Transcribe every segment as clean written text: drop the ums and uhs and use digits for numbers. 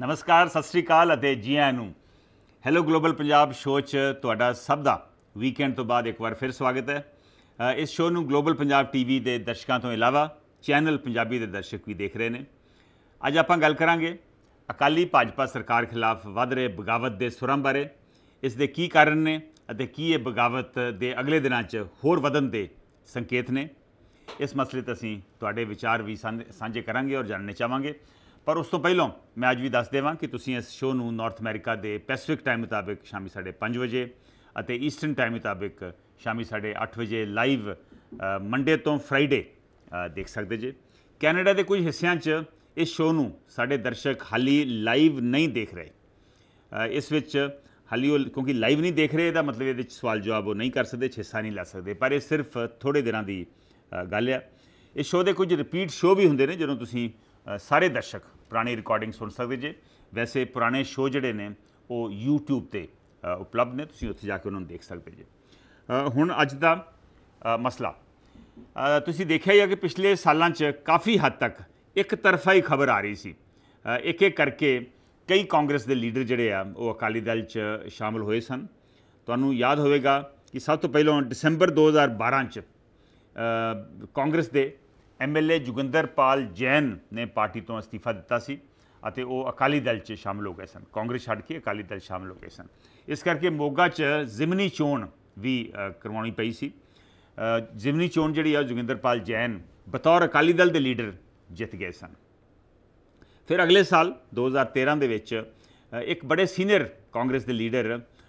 नमस्कार, सत श्री अकाल अते जी आयां नूं। हैलो ग्लोबल पंजाब शो च तुहाडा सब दा वीकेंड तो बाद एक बार फिर स्वागत है। इस शो नूं ग्लोबल पंजाब टीवी के दर्शकों तो इलावा चैनल पंजाबी के दर्शक भी देख रहे हैं। अज आपां गल करांगे अकाली भाजपा सरकार खिलाफ वध रहे बगावत के सुरां बारे, इस दे की कारण ने अते की ये बगावत के अगले दिनों च होर वधन के संकेत ने। इस मसले ते असीं तुहाडे विचार भी साझे करांगे और जानने चाहांगे। पर उस तो पहलों मैं अज भी दस देवां कि तुसीं इस शो नूं नॉर्थ अमेरिका के पैसिफिक टाइम मुताबिक शामी 5:30 बजे अते ईस्टर्न टाइम मुताबिक शामी 8:30 बजे लाइव मंडे तो फ्राइडे देख सकते जे। कैनेडा के कुछ हिस्सों च इस शो नूं साडे दर्शक हाली लाइव नहीं देख रहे। इस विच हाली क्योंकि लाइव नहीं देख रहे, मतलब ये सवाल जवाब वो नहीं कर सकते, हिस्सा नहीं लै सकते। पर यह सिर्फ थोड़े दिनों की गल है। इस शो के कुछ रिपीट शो भी होंगे ने जो तुसीं सारे दर्शक पुरानी रिकॉर्डिंग सुन सकते जे। वैसे पुराने शो जोड़े ने वो यूट्यूब पर उपलब्ध ने, तुसीं उत्थे जाके उन्होंने देख सकते जे। हुण अज दा मसला तुसीं देखिया ही है कि पिछले सालों च काफ़ी हद तक एक तरफा ही खबर आ रही सी। एक एक करके कई कांग्रेस के लीडर जोड़े आ वो अकाली दल च शामिल होए सन। तुहानूं याद होवेगा कि सब तो पहलों दिसंबर 2012 च कांग्रेस के MLA जोगिंदरपाल जैन ने पार्टी तो अस्तीफा दिता सी अते वो अकाली दल च शामिल हो गए सन। कांग्रेस छड्ड के अकाली दल शामिल हो गए सन। इस करके मोगा च जिमनी चोण भी करवानी पई सी। जिमनी चोण जिहड़ी आ जोगिंदरपाल जैन बतौर अकाली दल के लीडर जित गए सन। फिर अगले साल 2013 दे विच एक बड़े सीनियर कांग्रेस के लीडर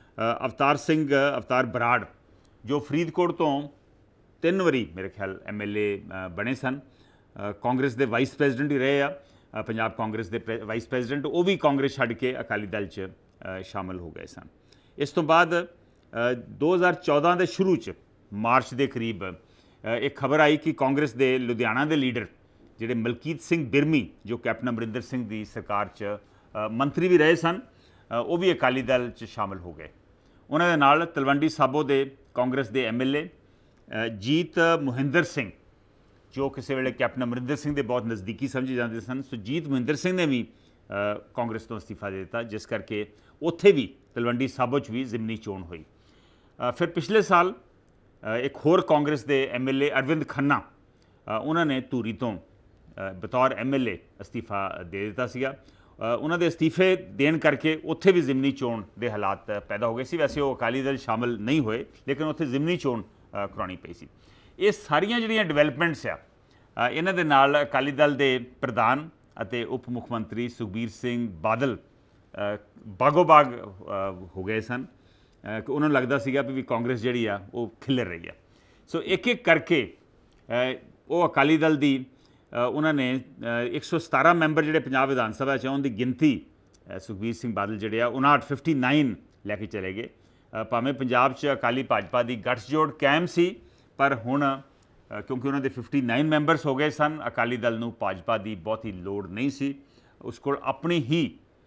अवतार बराड़ जो फरीदकोट तो 3 वारी मेरे ख्याल MLA बने सन। कांग्रेस के वाइस प्रेजिडेंट ही रहे आ, पंजाब कांग्रेस के वाइस प्रेजिडेंट, वो भी कांग्रेस छड्ड के अकाली दल च शामिल हो गए सन। इस तो बाद 2014 के शुरू च मार्च के करीब एक खबर आई कि कांग्रेस के लुधियाना के लीडर जिहड़े मलकीत सिंह बिरमी जो कैप्टन अमरिंदर सिंह की सरकार च मंत्री भी रहे सन, वो भी अकाली दल च शामिल हो गए। उन्होंने दे नाल तलवंडी साबो के कांग्रेस के MLA जीत मोहिंदर सिंह जो किसी वेले कैप्टन अमरिंदर सिंह के बहुत नज़दीकी समझे जाते सन, सो जीत मोहिंदर सिंह ने भी कांग्रेस तो अस्तीफा दे दिता, जिस करके उत्थे भी तलवंडी साबो च भी जिमनी चोण हुई। फिर पिछले साल एक होर कांग्रेस के MLA अरविंद खन्ना उन्होंने धूरी तो बतौर MLA अस्तीफा दे दिता सीगा। उन्होंने अस्तीफे देन करके उत्थे भी जिमनी चोण के हालात पैदा हो गए सी। वैसे वो अकाली दल शामिल नहीं होए, लेकिन उत्थे जिमनी चोण करवानी पई सी। ये सारियां जिहड़ियां डिवेलपमेंट्स आ इन्हां दे नाल अकाली दल के प्रधान अते उप मुख्यमंत्री सुखबीर सिंह बादल बागो बाग हो गए सन। उन्होंने लगता सीगा भी कांग्रेस जिहड़ी आ वो खिलर रही है। सो एक एक करके वो अकाली दल की उन्होंने 117 मैंबर जिहड़े पंजाब विधान सभा च उनकी गिनती सुखबीर सिंह बादल जिहड़े आ 59 लैके चले गए। भावें पंजाब च अकाली भाजपा की गठजोड़ कायम सी, पर हुण क्योंकि उन्होंने 59 मैंबरस हो गए सन, अकाली दल नूं भाजपा की बहुती लोड़ नहीं सी। उस कोल अपनी ही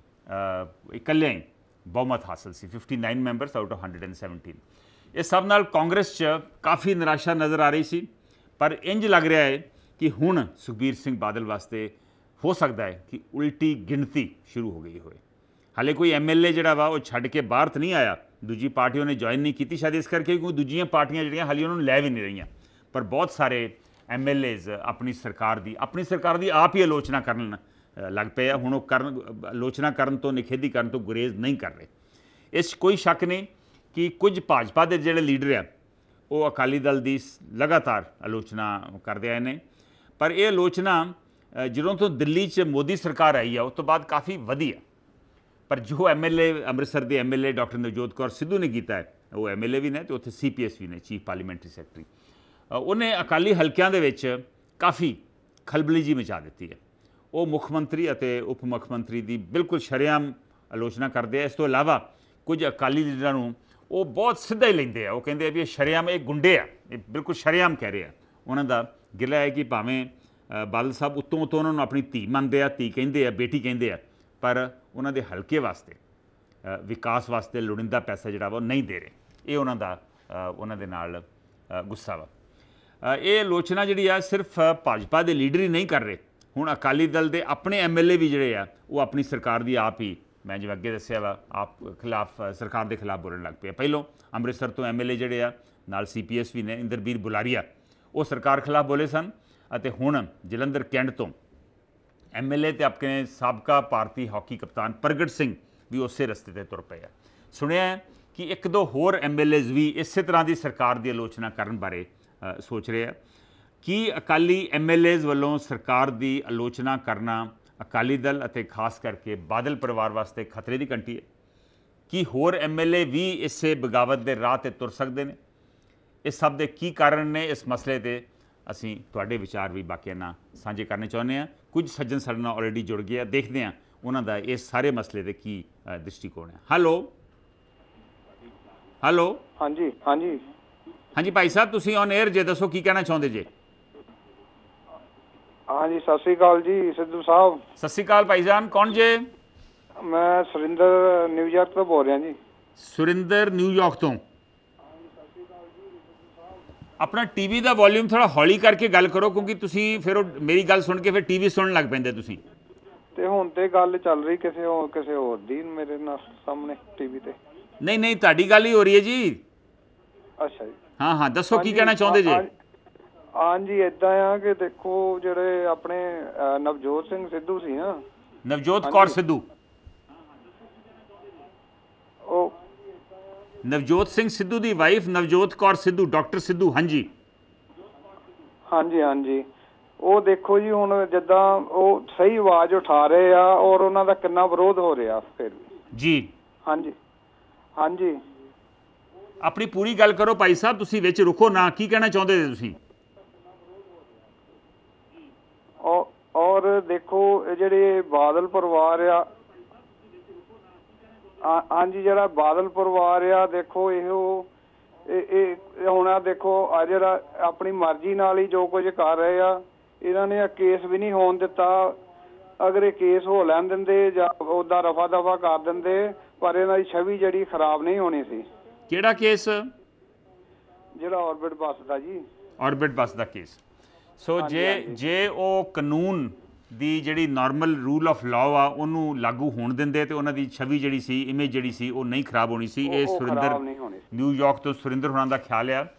इकल्ले ही बहुमत हासिल सी, 59 मैंबरस आउट ऑफ 117। इस सब नाल कांग्रेस च काफ़ी निराशा नज़र आ रही सी। पर इंज लग रहा है कि हुण सुखबीर सिंह बादल वास्ते हो सकता है कि उल्टी गिनती शुरू हो गई होए। हाले कोई MLA जिहड़ा वा वो छड्ड के बाहर तो नहीं आया, दूजी पार्टियों ने ज्वाइन नहीं की, शायद इस करके क्योंकि दूजियां पार्टियां जिहड़ियां हाली उन्होंने लै भी नहीं रही। पर बहुत सारे MLAs अपनी सरकार की आप ही आलोचना करन लग पे। हुण वो आलोचना करन तो निखेधी करन तो गुरेज नहीं कर रहे। इस कोई शक नहीं कि कुछ भाजपा के जिहड़े लीडर आ वो अकाली दल की लगातार आलोचना करते आए हैं। पर यह आलोचना ਜਦੋਂ तो दिल्ली च मोदी सरकार आई है उस तो बाद काफ़ी वधी है। पर जो MLA अमृतसर के MLA डॉक्टर नवजोत कौर सिद्धू ने किया है, वो MLA भी ने तो उत्थे CPS भी ने, चीफ पार्लीमेंटरी सैकटरी, उन्हें अकाली हल्कों के काफ़ी खलबली जी मचा दी है। वो मुख्यमंत्री अते उप मुख्यमंत्री की बिल्कुल शरेआम आलोचना करते हैं। इस तो इलावा कुछ अकाली लीडरां नूं वो बहुत सीधा ही लेंदे आ, वो कहते हैं भी ये शरेआम ये गुंडे आ, ये बिल्कुल शरेआम कह रहे हैं। उन्हों का गिला है कि भावें बादल साहब उत्तों उन्होंने अपनी धी मनते आ, धी कहिंदे आ, बेटी कहिंदे आ, पर उन्होंने हल्के वास्ते विकास वास्ते लोड़ींदा पैसा जिहड़ा वो नहीं दे रहे। ये उन्होंने नाल गुस्सा वा। ये आलोचना जिहड़ी आ सिर्फ भाजपा के लीडर ही नहीं कर रहे, ਹੁਣ ਅਕਾਲੀ ਦਲ ਦੇ ਆਪਣੇ MLA ਵੀ ਜਿਹੜੇ ਆ ਉਹ ਆਪਣੀ ਸਰਕਾਰ ਦੀ ਆਪ ਹੀ, ਮੈਂ ਜਿਵੇਂ ਅੱਗੇ ਦੱਸਿਆ ਵਾ, ਆਪ ਖਿਲਾਫ, ਸਰਕਾਰ ਦੇ ਖਿਲਾਫ ਬੋਲਣ ਲੱਗ ਪਏ। ਪਹਿਲੋਂ ਅੰਮ੍ਰਿਤਸਰ ਤੋਂ MLA ਜਿਹੜੇ ਆ ਨਾਲ CPS ਵੀ ਨੇ, ਇੰਦਰਬੀਰ ਬੁਲਾਰੀਆ, ਉਹ ਸਰਕਾਰ ਖਿਲਾਫ ਬੋਲੇ ਸਨ। ਅਤੇ ਹੁਣ ਜਲੰਧਰ ਕੈਂਟ ਤੋਂ MLA ਤੇ ਆਪਣੇ ਸਾਬਕਾ ਭਾਰਤੀ ਹਾਕੀ ਕਪਤਾਨ ਪ੍ਰਗਟ ਸਿੰਘ ਵੀ ਉਸੇ ਰਸਤੇ ਤੇ ਤੁਰ ਪਏ ਆ। ਸੁਣਿਆ ਕਿ ਇੱਕ ਦੋ ਹੋਰ MLAs ਵੀ ਇਸੇ ਤਰ੍ਹਾਂ ਦੀ ਸਰਕਾਰ ਦੀ ਆਲੋਚਨਾ ਕਰਨ ਬਾਰੇ ਸੋਚ ਰਹੇ ਆ। ਕੀ ਅਕਾਲੀ MLAs ਵੱਲੋਂ ਸਰਕਾਰ ਦੀ ਆਲੋਚਨਾ ਕਰਨਾ ਅਕਾਲੀ ਦਲ ਅਤੇ ਖਾਸ ਕਰਕੇ ਬਾਦਲ ਪਰਿਵਾਰ ਵਾਸਤੇ ਖਤਰੇ ਦੀ ਘੰਟੀ ਹੈ? ਕੀ ਹੋਰ MLA ਵੀ ਇਸੇ ਬਗਾਵਤ ਦੇ ਰਾਹ 'ਤੇ ਤੁਰ ਸਕਦੇ ਨੇ? ਇਸ ਸਭ ਦੇ ਕੀ ਕਾਰਨ ਨੇ? ਇਸ ਮਸਲੇ 'ਤੇ ਅਸੀਂ ਤੁਹਾਡੇ ਵਿਚਾਰ ਵੀ ਬਾਕੀਆਂ ਨਾਲ ਸਾਂਝੇ ਕਰਨੇ ਚਾਹੁੰਦੇ ਹਾਂ। ਕੁਝ ਸੱਜਣ ਸਾਡੇ ਨਾਲ ਆਲਰੇਡੀ ਜੁੜ ਗਏ ਆ, ਦੇਖਦੇ ਹਾਂ ਉਹਨਾਂ ਦਾ ਇਸ ਸਾਰੇ ਮਸਲੇ ਦੇ ਕੀ ਦ੍ਰਿਸ਼ਟੀਕੋਣ ਹੈ। ਹੈਲੋ ਹੈਲੋ ਹਾਂਜੀ ਹਾਂਜੀ ਹਾਂਜੀ ਭਾਈ ਸਾਹਿਬ, ਤੁਸੀਂ ਔਨ 에ਅਰ ਜੇ, ਦੱਸੋ ਕੀ ਕਹਿਣਾ ਚਾਹੁੰਦੇ ਜੇ? ਹਾਂਜੀ ਸਤਿ ਸ੍ਰੀ ਅਕਾਲ ਜੀ ਸਿੱਧੂ ਸਾਹਿਬ। ਸਤਿ ਸ਼੍ਰੀ ਅਕਾਲ ਭਾਈ ਜਾਨ, ਕੌਣ ਜੇ? ਮੈਂ ਸੁਰਿੰਦਰ ਨਿਊਯਾਰਕ ਤੋਂ ਬੋਲ ਰਿਹਾ ਜੀ। ਸੁਰਿੰਦਰ ਨਿਊਯਾਰਕ ਤੋਂ। ਆਪਣਾ ਟੀਵੀ ਦਾ ਵੋਲਿਊਮ ਥੋੜਾ ਹੌਲੀ ਕਰਕੇ ਗੱਲ ਕਰੋ, ਕਿਉਂਕਿ ਤੁਸੀਂ ਫਿਰ ਉਹ ਮੇਰੀ ਗੱਲ ਸੁਣ ਕੇ ਫਿਰ ਟੀਵੀ ਸੁਣਨ ਲੱਗ ਪੈਂਦੇ ਤੁਸੀਂ। ਤੇ ਹੁਣ ਤੇ ਗੱਲ ਚੱਲ ਰਹੀ ਕਿਸੇ ਹੋਰ ਦੀ ਮੇਰੇ ਨਾਲ ਸਾਹਮਣੇ ਟੀਵੀ ਤੇ। ਨਹੀਂ ਨਹੀਂ, ਤੁਹਾਡੀ ਗੱਲ ਹੀ ਹੋ ਰਹੀ ਹੈ ਜੀ। ਅੱਛਾ ਜੀ। ਹਾਂ ਹਾਂ, ਦੱਸੋ ਕੀ ਕਹਿਣਾ ਚਾਹੁੰਦੇ ਜੇ? ਹਾਂਜੀ ਇੱਦਾਂ ਆ ਕਿ ਦੇਖੋ ਜਿਹੜੇ ਆਪਣੇ ਨਵਜੋਤ ਸਿੰਘ ਸਿੱਧੂ ਸੀ ਨਾ, ਨਵਜੋਤ ਕੌਰ ਸਿੱਧੂ, ਉਹ ਨਵਜੋਤ ਸਿੰਘ ਸਿੱਧੂ ਦੀ ਵਾਈਫ ਨਵਜੋਤ ਕੌਰ ਸਿੱਧੂ, ਡਾਕਟਰ ਸਿੱਧੂ। ਹਾਂਜੀ ਹਾਂਜੀ ਹਾਂਜੀ, ਉਹ ਦੇਖੋ ਜੀ ਹੁਣ ਜਿੱਦਾਂ ਉਹ ਸਹੀ ਆਵਾਜ਼ ਉਠਾ ਰਹੇ ਆ ਔਰ ਉਹਨਾਂ ਦਾ ਕਿੰਨਾ ਵਿਰੋਧ ਹੋ ਰਿਹਾ ਫਿਰ ਜੀ। ਹਾਂਜੀ ਹਾਂਜੀ, ਆਪਣੀ ਪੂਰੀ ਗੱਲ ਕਰੋ ਭਾਈ ਸਾਹਿਬ, ਤੁਸੀਂ ਵਿੱਚ ਰੁਕੋ ਨਾ। ਕੀ ਕਹਿਣਾ ਚਾਹੁੰਦੇ ਜੇ ਤੁਸੀਂ? ਔਰ ਦੇਖੋ ਇਹ ਜਿਹੜੇ ਬਾਦਲ ਪਰਿਵਾਰ ਆ, ਹਾਂਜੀ ਜਿਹੜਾ ਬਾਦਲ ਪਰਿਵਾਰ ਆ, ਦੇਖੋ ਇਹ ਹੁਣ ਆ ਦੇਖੋ ਆ ਜਿਹੜਾ ਆਪਣੀ ਮਰਜ਼ੀ ਨਾਲ ਹੀ ਜੋ ਕੁਝ ਕਰ ਰਹੇ ਆ, ਇਹਨਾਂ ਨੇ ਕੇਸ ਵੀ ਨਹੀਂ ਹੋਣ ਦਿੱਤਾ। ਅਗਰ ਇਹ ਕੇਸ ਹੋ ਲੈਣ ਦਿੰਦੇ ਜਾਂ ਉਹਦਾ ਰਫਾ ਦਫਾ ਕਰ ਦਿੰਦੇ, ਪਰ ਇਹਨਾਂ ਦੀ ਛਵੀ ਜਿਹੜੀ ਖਰਾਬ ਨਹੀਂ ਹੋਣੀ ਸੀ। ਕਿਹੜਾ ਕੇਸ? ਜਿਹੜਾ ਆਰਬਿਟ ਬੱਸ ਦਾ ਜੀ, ਆਰਬਿਟ ਬੱਸ ਦਾ ਕੇਸ। ਸੋ ਜੇ ਉਹ ਕਾਨੂੰਨ ਦੀ ਜਿਹੜੀ ਨਾਰਮਲ ਰੂਲ ਆਫ ਲਾਅ ਆ ਉਹਨੂੰ ਲਾਗੂ ਹੋਣ ਦਿੰਦੇ ਤੇ ਉਹਨਾਂ ਦੀ ਛਵੀ ਜਿਹੜੀ ਸੀ, ਇਮੇਜ ਜਿਹੜੀ ਸੀ, ਉਹ ਨਹੀਂ ਖਰਾਬ ਹੋਣੀ ਸੀ। ਇਹ ਸੁਰਿੰਦਰ ਨਿਊਯਾਰਕ ਤੋਂ ਸੁਰਿੰਦਰ ਹੋਣਾ ਦਾ ਖਿਆਲ ਆ।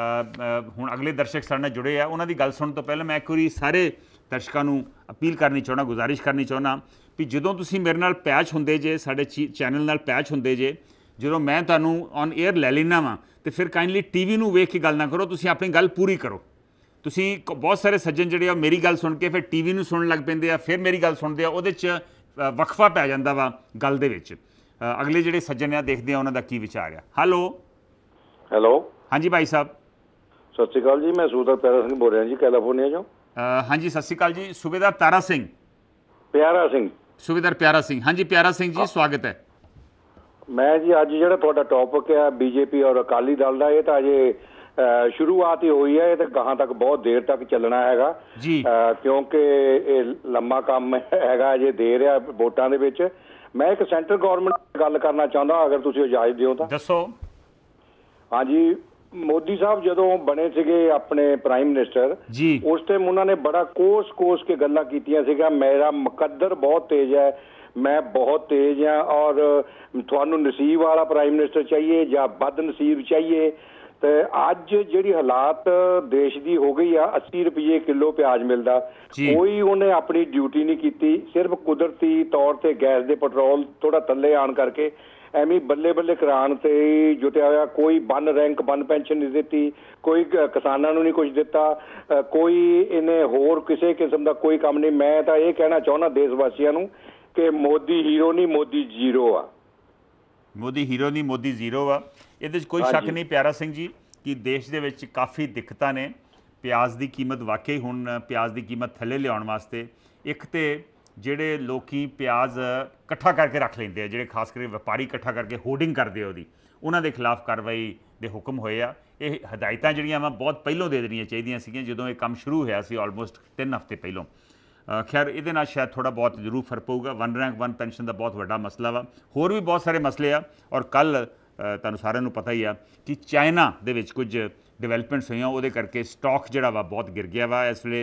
ਹੁਣ ਅਗਲੇ ਦਰਸ਼ਕ ਸਾਡੇ ਨਾਲ ਜੁੜੇ ਆ, ਉਹਨਾਂ ਦੀ ਗੱਲ ਸੁਣਨ ਤੋਂ ਪਹਿਲਾਂ ਮੈਂ ਇੱਕ ਵਾਰੀ ਸਾਰੇ ਦਰਸ਼ਕਾਂ ਨੂੰ ਅਪੀਲ ਕਰਨੀ ਚਾਹੁੰਦਾ, ਗੁਜ਼ਾਰਿਸ਼ ਕਰਨੀ ਚਾਹੁੰਦਾ ਵੀ ਜਦੋਂ ਤੁਸੀਂ ਮੇਰੇ ਨਾਲ ਪੈਚ ਹੁੰਦੇ ਜੇ, ਸਾਡੇ ਚੈਨਲ ਨਾਲ ਪੈਚ ਹੁੰਦੇ ਜੇ, ਜਦੋਂ ਮੈਂ ਤੁਹਾਨੂੰ ਔਨ 에ਅਰ ਲੈ ਲੈਣਾ ਵਾਂ, ਤੇ ਫਿਰ ਕਾਈਂਡਲੀ ਟੀਵੀ ਨੂੰ ਵੇਖ ਕੇ ਗੱਲ ਨਾ ਕਰੋ, ਤੁਸੀਂ ਆਪਣੀ ਗੱਲ ਪੂਰੀ ਕਰੋ। ਤੁਸੀਂ ਬਹੁਤ ਸਾਰੇ ਸੱਜਣ ਜਿਹੜੇ ਆ ਮੇਰੀ ਗੱਲ ਸੁਣ ਕੇ ਫਿਰ ਟੀਵੀ ਨੂੰ ਸੁਣਨ ਲੱਗ ਪੈਂਦੇ ਆ, ਫਿਰ ਮੇਰੀ ਗੱਲ ਸੁਣਦੇ ਆ, ਉਹਦੇ 'ਚ ਵਕਫਾ ਪੈ ਜਾਂਦਾ ਵਾ ਗੱਲ ਦੇ ਵਿੱਚ। ਅਗਲੇ ਜਿਹੜੇ ਸੱਜਣ ਆ ਦੇਖਦੇ ਆ ਉਹਨਾਂ ਦਾ ਕੀ ਵਿਚਾਰ ਆ। ਹੈਲੋ ਹੈਲੋ ਹਾਂਜੀ ਭਾਈ ਸਾਹਿਬ, ਸਤਿ ਸ਼੍ਰੀ ਅਕਾਲ ਜੀ। ਮੈਂ ਸੂਬੇਦਾਰ ਪਿਆਰਾ ਸਿੰਘ ਬੋਲ ਰਿਹਾ ਜੀ, ਕੈਲੀਫੋਰਨੀਆ ਚੋਂ। ਹਾਂਜੀ ਸਤਿ ਸ਼੍ਰੀ ਅਕਾਲ ਜੀ। ਸੂਬੇਦਾਰ ਤਾਰਾ ਸਿੰਘ? ਪਿਆਰਾ ਸਿੰਘ। ਸੂਬੇਦਾਰ ਪਿਆਰਾ ਸਿੰਘ, ਹਾਂਜੀ ਪਿਆਰਾ ਸਿੰਘ ਜੀ, ਸਵਾਗਤ ਹੈ। ਮੈਂ ਜੀ ਅੱਜ ਜਿਹੜਾ ਤੁਹਾਡਾ ਟੌਪਿਕ ਹੈ BJP ਔਰ ਅਕਾਲੀ ਦਲ ਦਾ, ਇਹ ਤਾਂ ਅਜੇ ਸ਼ੁਰੂਆਤ ਹੀ ਹੋਈ ਹੈ। ਇਹ ਤਾਂ ਗਾਹਾਂ ਤੱਕ ਬਹੁਤ ਦੇਰ ਤੱਕ ਚੱਲਣਾ ਹੈਗਾ ਜੀ, ਕਿਉਂਕਿ ਇਹ ਲੰਮਾ ਕੰਮ ਹੈਗਾ, ਅਜੇ ਦੇਰ ਆ ਵੋਟਾਂ ਦੇ ਵਿੱਚ। ਮੈਂ ਇੱਕ ਸੈਂਟਰ ਗੌਰਮੈਂਟ ਨਾਲ ਗੱਲ ਕਰਨਾ ਚਾਹੁੰਦਾ, ਅਗਰ ਤੁਸੀਂ ਇਜਾਜ਼ਤ ਦਿਓ ਤਾਂ। ਦੱਸੋ। ਹਾਂਜੀ, ਮੋਦੀ ਸਾਹਿਬ ਜਦੋਂ ਬਣੇ ਸੀਗੇ ਆਪਣੇ ਪ੍ਰਾਈਮ ਮਿਨਿਸਟਰ ਜੀ, ਉਸ ਟਾਈਮ ਉਹਨਾਂ ਨੇ ਬੜਾ ਕੋਸ ਕੇ ਗੱਲਾਂ ਕੀਤੀਆਂ ਸੀਗਾ, ਮੇਰਾ ਮੁਕੱਦਰ ਬਹੁਤ ਤੇਜ਼ ਹੈ, ਮੈਂ ਬਹੁਤ ਤੇਜ਼ ਹਾਂ, ਔਰ ਤੁਹਾਨੂੰ ਨਸੀਬ ਵਾਲਾ ਪ੍ਰਾਈਮ ਮਿਨਿਸਟਰ ਚਾਹੀਏ ਜਾਂ ਬਦ ਨਸੀਬ ਚਾਹੀਏ। ਤੇ ਅੱਜ ਜਿਹੜੀ ਹਾਲਾਤ ਦੇਸ਼ ਦੀ ਹੋ ਗਈ ਆ, 80 ਰੁਪਏ ਕਿਲੋ ਪਿਆਜ਼ ਮਿਲਦਾ, ਕੋਈ ਉਹਨੇ ਆਪਣੀ ਡਿਊਟੀ ਨਹੀਂ ਕੀਤੀ। ਸਿਰਫ ਕੁਦਰਤੀ ਤੌਰ ਤੇ ਗੈਸ ਦੇ ਪੈਟਰੋਲ ਥੋੜਾ ਥੱਲੇ ਆਉਣ ਕਰਕੇ ਐਵੇਂ ਬੱਲੇ ਬੱਲੇ ਕਰਾਉਣ ਤੇ ਜੁਟਿਆ ਹੋਇਆ। ਕੋਈ ਬੰਨ ਰੈਂਕ ਬੰਨ ਪੈਨਸ਼ਨ ਨਹੀਂ ਦਿੱਤੀ, ਕੋਈ ਕਿਸਾਨਾਂ ਨੂੰ ਨਹੀਂ ਕੁਝ ਦਿੱਤਾ, ਕੋਈ ਇਹਨੇ ਹੋਰ ਕਿਸੇ ਕਿਸਮ ਦਾ ਕੋਈ ਕੰਮ ਨਹੀਂ। ਮੈਂ ਤਾਂ ਇਹ ਕਹਿਣਾ ਚਾਹੁੰਦਾ ਦੇਸ਼ ਵਾਸੀਆਂ ਨੂੰ ਕਿ ਮੋਦੀ ਹੀਰੋ ਨਹੀਂ, ਮੋਦੀ ਜ਼ੀਰੋ ਆ। ਮੋਦੀ ਹੀਰੋ ਨਹੀਂ, ਮੋਦੀ ਜ਼ੀਰੋ ਆ। ਇਹਦੇ 'ਚ ਕੋਈ ਸ਼ੱਕ ਨਹੀਂ ਪਿਆਰਾ ਸਿੰਘ ਜੀ ਕਿ ਦੇਸ਼ ਦੇ ਵਿੱਚ ਕਾਫੀ ਦਿੱਕਤਾਂ ਨੇ। ਪਿਆਜ਼ ਦੀ ਕੀਮਤ ਵਾਕਈ ਹੁਣ ਪਿਆਜ਼ ਦੀ ਕੀਮਤ ਥੱਲੇ ਲਿਆਉਣ ਵਾਸਤੇ ਇੱਕ ਤੇ ਜਿਹੜੇ ਲੋਕੀ ਪਿਆਜ਼ ਇਕੱਠਾ ਕਰਕੇ ਰੱਖ ਲੈਂਦੇ ਆ, ਜਿਹੜੇ ਖਾਸ ਕਰਕੇ ਵਪਾਰੀ ਇਕੱਠਾ ਕਰਕੇ ਹੋਰਡਿੰਗ ਕਰਦੇ ਆ ਉਹਦੀ, ਉਹਨਾਂ ਦੇ ਖਿਲਾਫ ਕਾਰਵਾਈ ਦੇ ਹੁਕਮ ਹੋਏ ਆ। ਇਹ ਹਦਾਇਤਾਂ ਜਿਹੜੀਆਂ ਵਾ ਬਹੁਤ ਪਹਿਲਾਂ ਦੇ ਦੇਣੀਆਂ ਚਾਹੀਦੀਆਂ ਸੀਗੀਆਂ, ਜਦੋਂ ਇਹ ਕੰਮ ਸ਼ੁਰੂ ਹੋਇਆ ਸੀ ਆਲਮੋਸਟ 3 ਹਫ਼ਤੇ ਪਹਿਲਾਂ। ਖੈਰ ਇਹਦੇ ਨਾਲ ਸ਼ਾਇਦ ਥੋੜ੍ਹਾ ਬਹੁਤ ਜ਼ਰੂਰ ਫਰਕ ਪਊਗਾ। ਵਨ ਰੈਂਕ ਵਨ ਪੈਨਸ਼ਨ ਦਾ ਬਹੁਤ ਵੱਡਾ ਮਸਲਾ ਵਾ, ਹੋਰ ਵੀ ਬਹੁਤ ਸਾਰੇ ਮਸਲੇ ਆ। ਔਰ ਕੱਲ੍ਹ ਤੁਹਾਨੂੰ ਸਾਰਿਆਂ ਨੂੰ ਪਤਾ ਹੀ ਆ ਕਿ ਚਾਈਨਾ ਦੇ ਵਿੱਚ ਕੁਝ ਡਿਵੈਲਪਮੈਂਟਸ ਹੋਈਆਂ, ਉਹਦੇ ਕਰਕੇ ਸਟਾਕ ਜਿਹੜਾ ਵਾ ਬਹੁਤ ਗਿਰ ਗਿਆ ਵਾ। ਇਸ ਵੇਲੇ